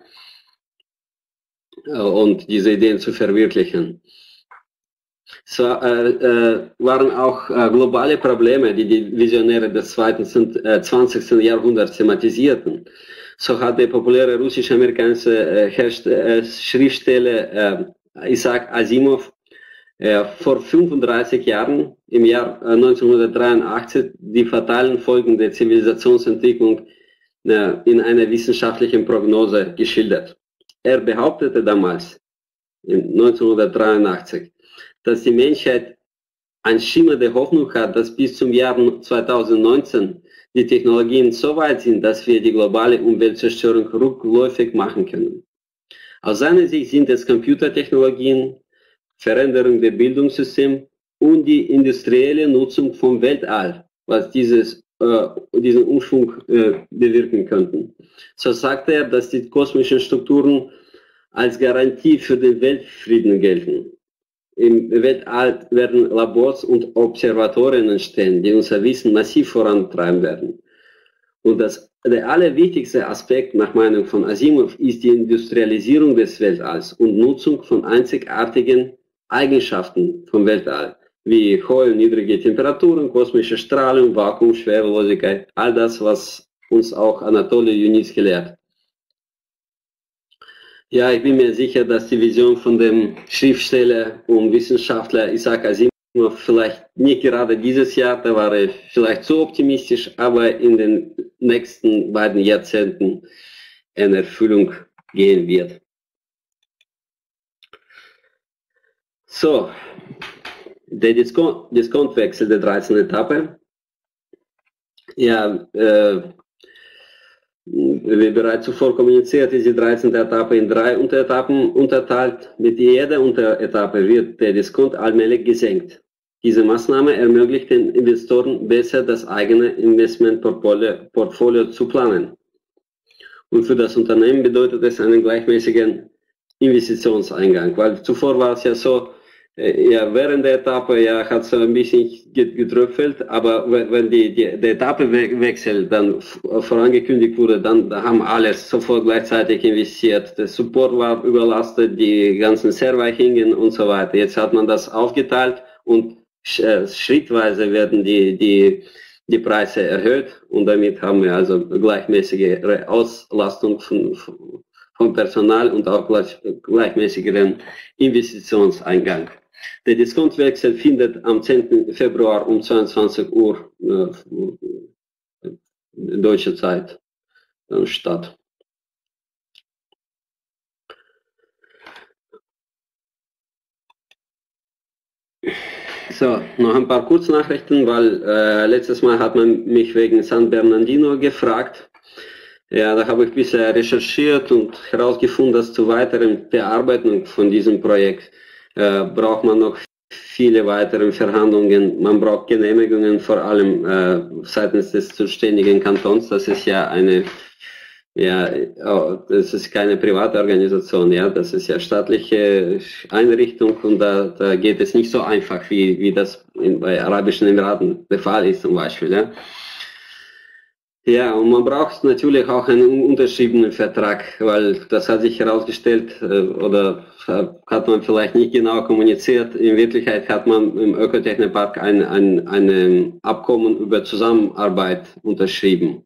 und diese Ideen zu verwirklichen. Es war, äh, äh, waren auch äh, globale Probleme, die die Visionäre des zweiten, äh, zwanzigsten Jahrhunderts thematisierten. So hat der populäre russisch-amerikanische äh, äh, Schriftsteller äh, Isaac Asimov äh, vor fünfunddreißig Jahren, im Jahr äh, neunzehnhundertdreiundachtzig, die fatalen Folgen der Zivilisationsentwicklung äh, in einer wissenschaftlichen Prognose geschildert. Er behauptete damals, in neunzehnhundertdreiundachtzig, dass die Menschheit ein Schimmer der Hoffnung hat, dass bis zum Jahr zweitausendneunzehn die Technologien so weit sind, dass wir die globale Umweltzerstörung rückläufig machen können. Aus seiner Sicht sind es Computertechnologien, Veränderung der Bildungssystem und die industrielle Nutzung vom Weltall, was dieses, äh, diesen Umschwung äh, bewirken könnten. So sagte er, dass die kosmischen Strukturen als Garantie für den Weltfrieden gelten. Im Weltall werden Labors und Observatorien entstehen, die unser Wissen massiv vorantreiben werden. Und das, der allerwichtigste Aspekt nach Meinung von Asimov ist die Industrialisierung des Weltalls und Nutzung von einzigartigen Eigenschaften vom Weltall, wie hohe und niedrige Temperaturen, kosmische Strahlung, Vakuum, Schwerelosigkeit, all das, was uns auch Anatoli Yunitski lehrt. Ja, ich bin mir sicher, dass die Vision von dem Schriftsteller und Wissenschaftler Isaac Asimov vielleicht nicht gerade dieses Jahr, da war er vielleicht zu optimistisch, aber in den nächsten beiden Jahrzehnten in Erfüllung gehen wird. So, der Diskont Diskontwechsel der dreizehnten Etappe. Ja, äh, wie bereits zuvor kommuniziert, ist die dreizehnte Etappe in drei Unteretappen unterteilt. Mit jeder Unteretappe wird der Diskont allmählich gesenkt. Diese Maßnahme ermöglicht den Investoren besser das eigene Investmentportfolio zu planen. Und für das Unternehmen bedeutet es einen gleichmäßigen Investitionseingang, weil zuvor war es ja so, ja, während der Etappe ja, hat es ein bisschen getröpfelt, aber wenn die, die, der Etappewechsel dann vorangekündigt wurde, dann da haben alle sofort gleichzeitig investiert. Der Support war überlastet, die ganzen Server hingen und so weiter. Jetzt hat man das aufgeteilt und äh, schrittweise werden die, die, die Preise erhöht und damit haben wir also gleichmäßige Auslastung von, von Personal und auch gleich, gleichmäßigeren Investitionseingang. Der Diskontwechsel findet am zehnten Februar um zweiundzwanzig Uhr äh, deutsche Zeit äh, statt. So, noch ein paar Kurznachrichten, weil äh, letztes Mal hat man mich wegen San Bernardino gefragt. Ja, da habe ich bisher recherchiert und herausgefunden, dass zur weiteren Bearbeitung von diesem Projekt äh, braucht man noch viele weitere Verhandlungen. Man braucht Genehmigungen, vor allem äh, seitens des zuständigen Kantons. Das ist ja eine, ja, das ist keine private Organisation, ja, das ist ja staatliche Einrichtung und da, da geht es nicht so einfach, wie, wie das in, bei Arabischen Emiraten der Fall ist zum Beispiel, ja. Ja, und man braucht natürlich auch einen unterschriebenen Vertrag, weil das hat sich herausgestellt, oder hat man vielleicht nicht genau kommuniziert. In Wirklichkeit hat man im Ökotechnikpark ein, ein, ein Abkommen über Zusammenarbeit unterschrieben.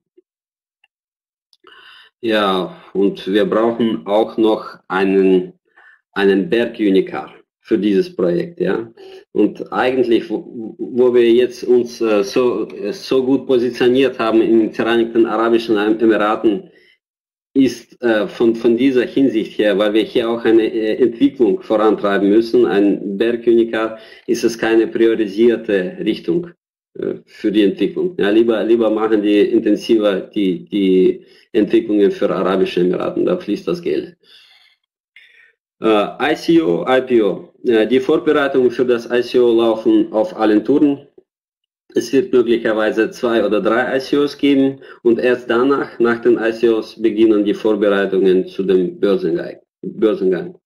Ja, und wir brauchen auch noch einen, einen Bergunicar für dieses Projekt, ja. Und eigentlich, wo, wo wir jetzt uns äh, so, so gut positioniert haben in den Vereinigten Arabischen Emiraten, ist äh, von, von dieser Hinsicht her, weil wir hier auch eine äh, Entwicklung vorantreiben müssen. Ein Bergunicar ist es keine priorisierte Richtung äh, für die Entwicklung. Ja, lieber, lieber machen die intensiver die, die Entwicklungen für Arabische Emiraten, da fließt das Geld. Uh, I C O, I P O. Uh, die Vorbereitungen für das I C O laufen auf allen Touren. Es wird möglicherweise zwei oder drei I C Os geben und erst danach, nach den I C Os, beginnen die Vorbereitungen zu dem Börsengang. Börsengang.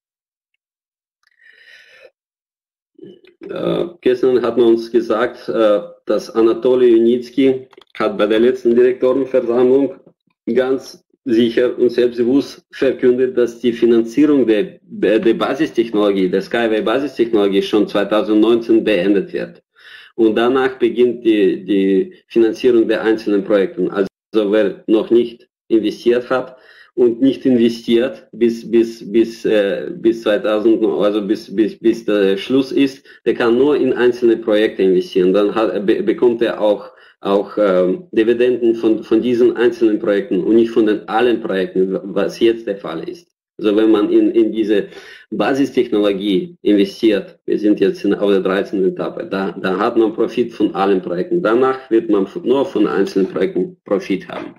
Uh, gestern hat man uns gesagt, uh, dass Anatoli Junitsky hat bei der letzten Direktorenversammlung ganz sicher und selbstbewusst verkündet, dass die Finanzierung der, der Basistechnologie, der Skyway Basistechnologie schon zweitausendneunzehn beendet wird. Und danach beginnt die, die Finanzierung der einzelnen Projekte. Also wer noch nicht investiert hat und nicht investiert bis, bis, bis, äh, bis zweitausend, also bis, bis, bis der Schluss ist, der kann nur in einzelne Projekte investieren. Dann hat, be, bekommt er auch auch ähm, Dividenden von, von diesen einzelnen Projekten und nicht von den allen Projekten, was jetzt der Fall ist. Also wenn man in, in diese Basistechnologie investiert, wir sind jetzt in, auf der dreizehnten Etappe, da, da hat man Profit von allen Projekten. Danach wird man nur von einzelnen Projekten Profit haben.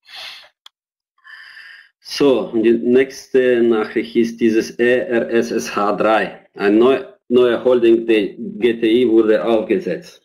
So, und die nächste Nachricht ist dieses E R S S H drei. Ein neu, neuer Holding der G T I wurde aufgesetzt.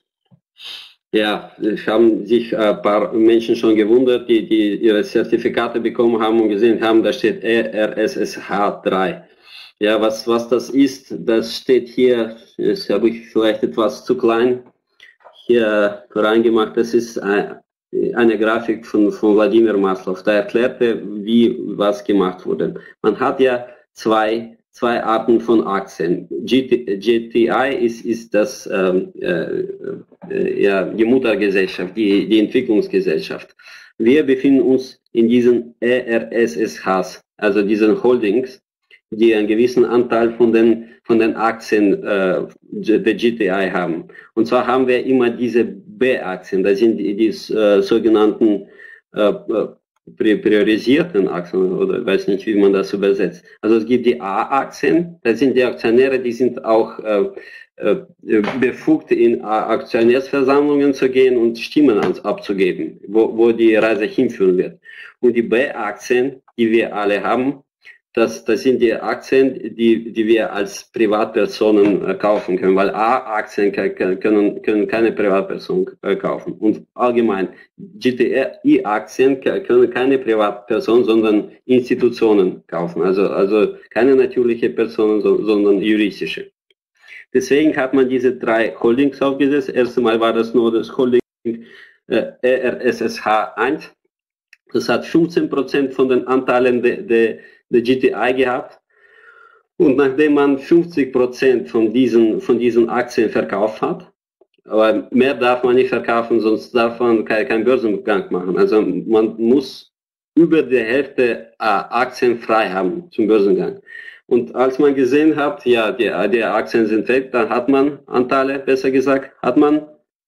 Ja, es haben sich ein paar Menschen schon gewundert, die, die ihre Zertifikate bekommen haben und gesehen haben, da steht E R S S H drei. Ja, was, was das ist, das steht hier, das habe ich vielleicht etwas zu klein hier reingemacht, das ist eine, eine Grafik von, von Wladimir Maslow, da erklärte, wie was gemacht wurde. Man hat ja zwei zwei Arten von Aktien. G T I ist, ist das, ähm, äh, äh, ja, die Muttergesellschaft, die, die Entwicklungsgesellschaft. Wir befinden uns in diesen E R S S Hs, also diesen Holdings, die einen gewissen Anteil von den, von den Aktien äh, der G T I haben. Und zwar haben wir immer diese B-Aktien, das sind die, die äh, sogenannten äh, priorisierten Aktien, oder weiß nicht, wie man das übersetzt. Also es gibt die A-Aktien, das sind die Aktionäre, die sind auch äh, äh, befugt, in Aktionärsversammlungen zu gehen und Stimmen abzugeben, wo, wo die Reise hinführen wird. Und die B-Aktien, die wir alle haben, das, das sind die Aktien, die, die wir als Privatpersonen äh, kaufen können, weil A-Aktien können, können keine Privatperson äh, kaufen. Und allgemein, G T I-Aktien können keine Privatperson, sondern Institutionen kaufen. Also, also keine natürliche Personen, so, sondern juristische. Deswegen hat man diese drei Holdings aufgesetzt. Erst einmal war das nur das Holding äh, E R S S H eins. Das hat fünfzehn Prozent von den Anteilen der de, der G T I gehabt. Und nachdem man fünfzig Prozent von diesen, von diesen Aktien verkauft hat, aber mehr darf man nicht verkaufen, sonst darf man keinen kein Börsengang machen. Also man muss über die Hälfte äh, Aktien frei haben zum Börsengang. Und als man gesehen hat, ja, die, die Aktien sind weg, dann hat man Anteile, besser gesagt, hat man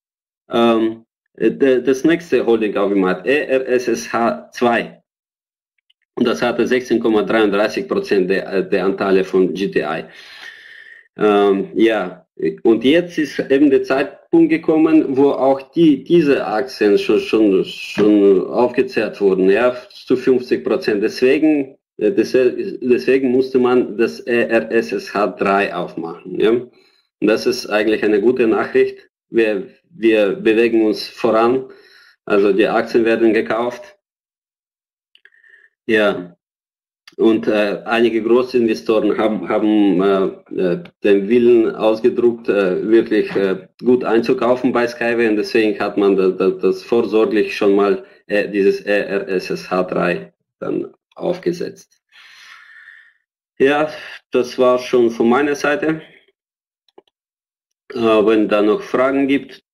ähm, das nächste Holding aufgemacht, E R S S H zwei. Und das hatte sechzehn Komma dreiunddreißig Prozent der, der Anteile von G T I. Ähm, ja, Und jetzt ist eben der Zeitpunkt gekommen, wo auch die, diese Aktien schon, schon, schon aufgezehrt wurden, ja, zu fünfzig Prozent. Deswegen, deswegen musste man das E R S S H drei aufmachen, ja. Und das ist eigentlich eine gute Nachricht. Wir, wir bewegen uns voran. Also die Aktien werden gekauft. Ja. Und äh, einige Großinvestoren haben, haben äh, den Willen ausgedrückt, äh, wirklich äh, gut einzukaufen bei Skyway, und deswegen hat man das, das, das vorsorglich schon mal äh, dieses E R S S H drei dann aufgesetzt. Ja, das war schon von meiner Seite. Äh, wenn da noch Fragen gibt,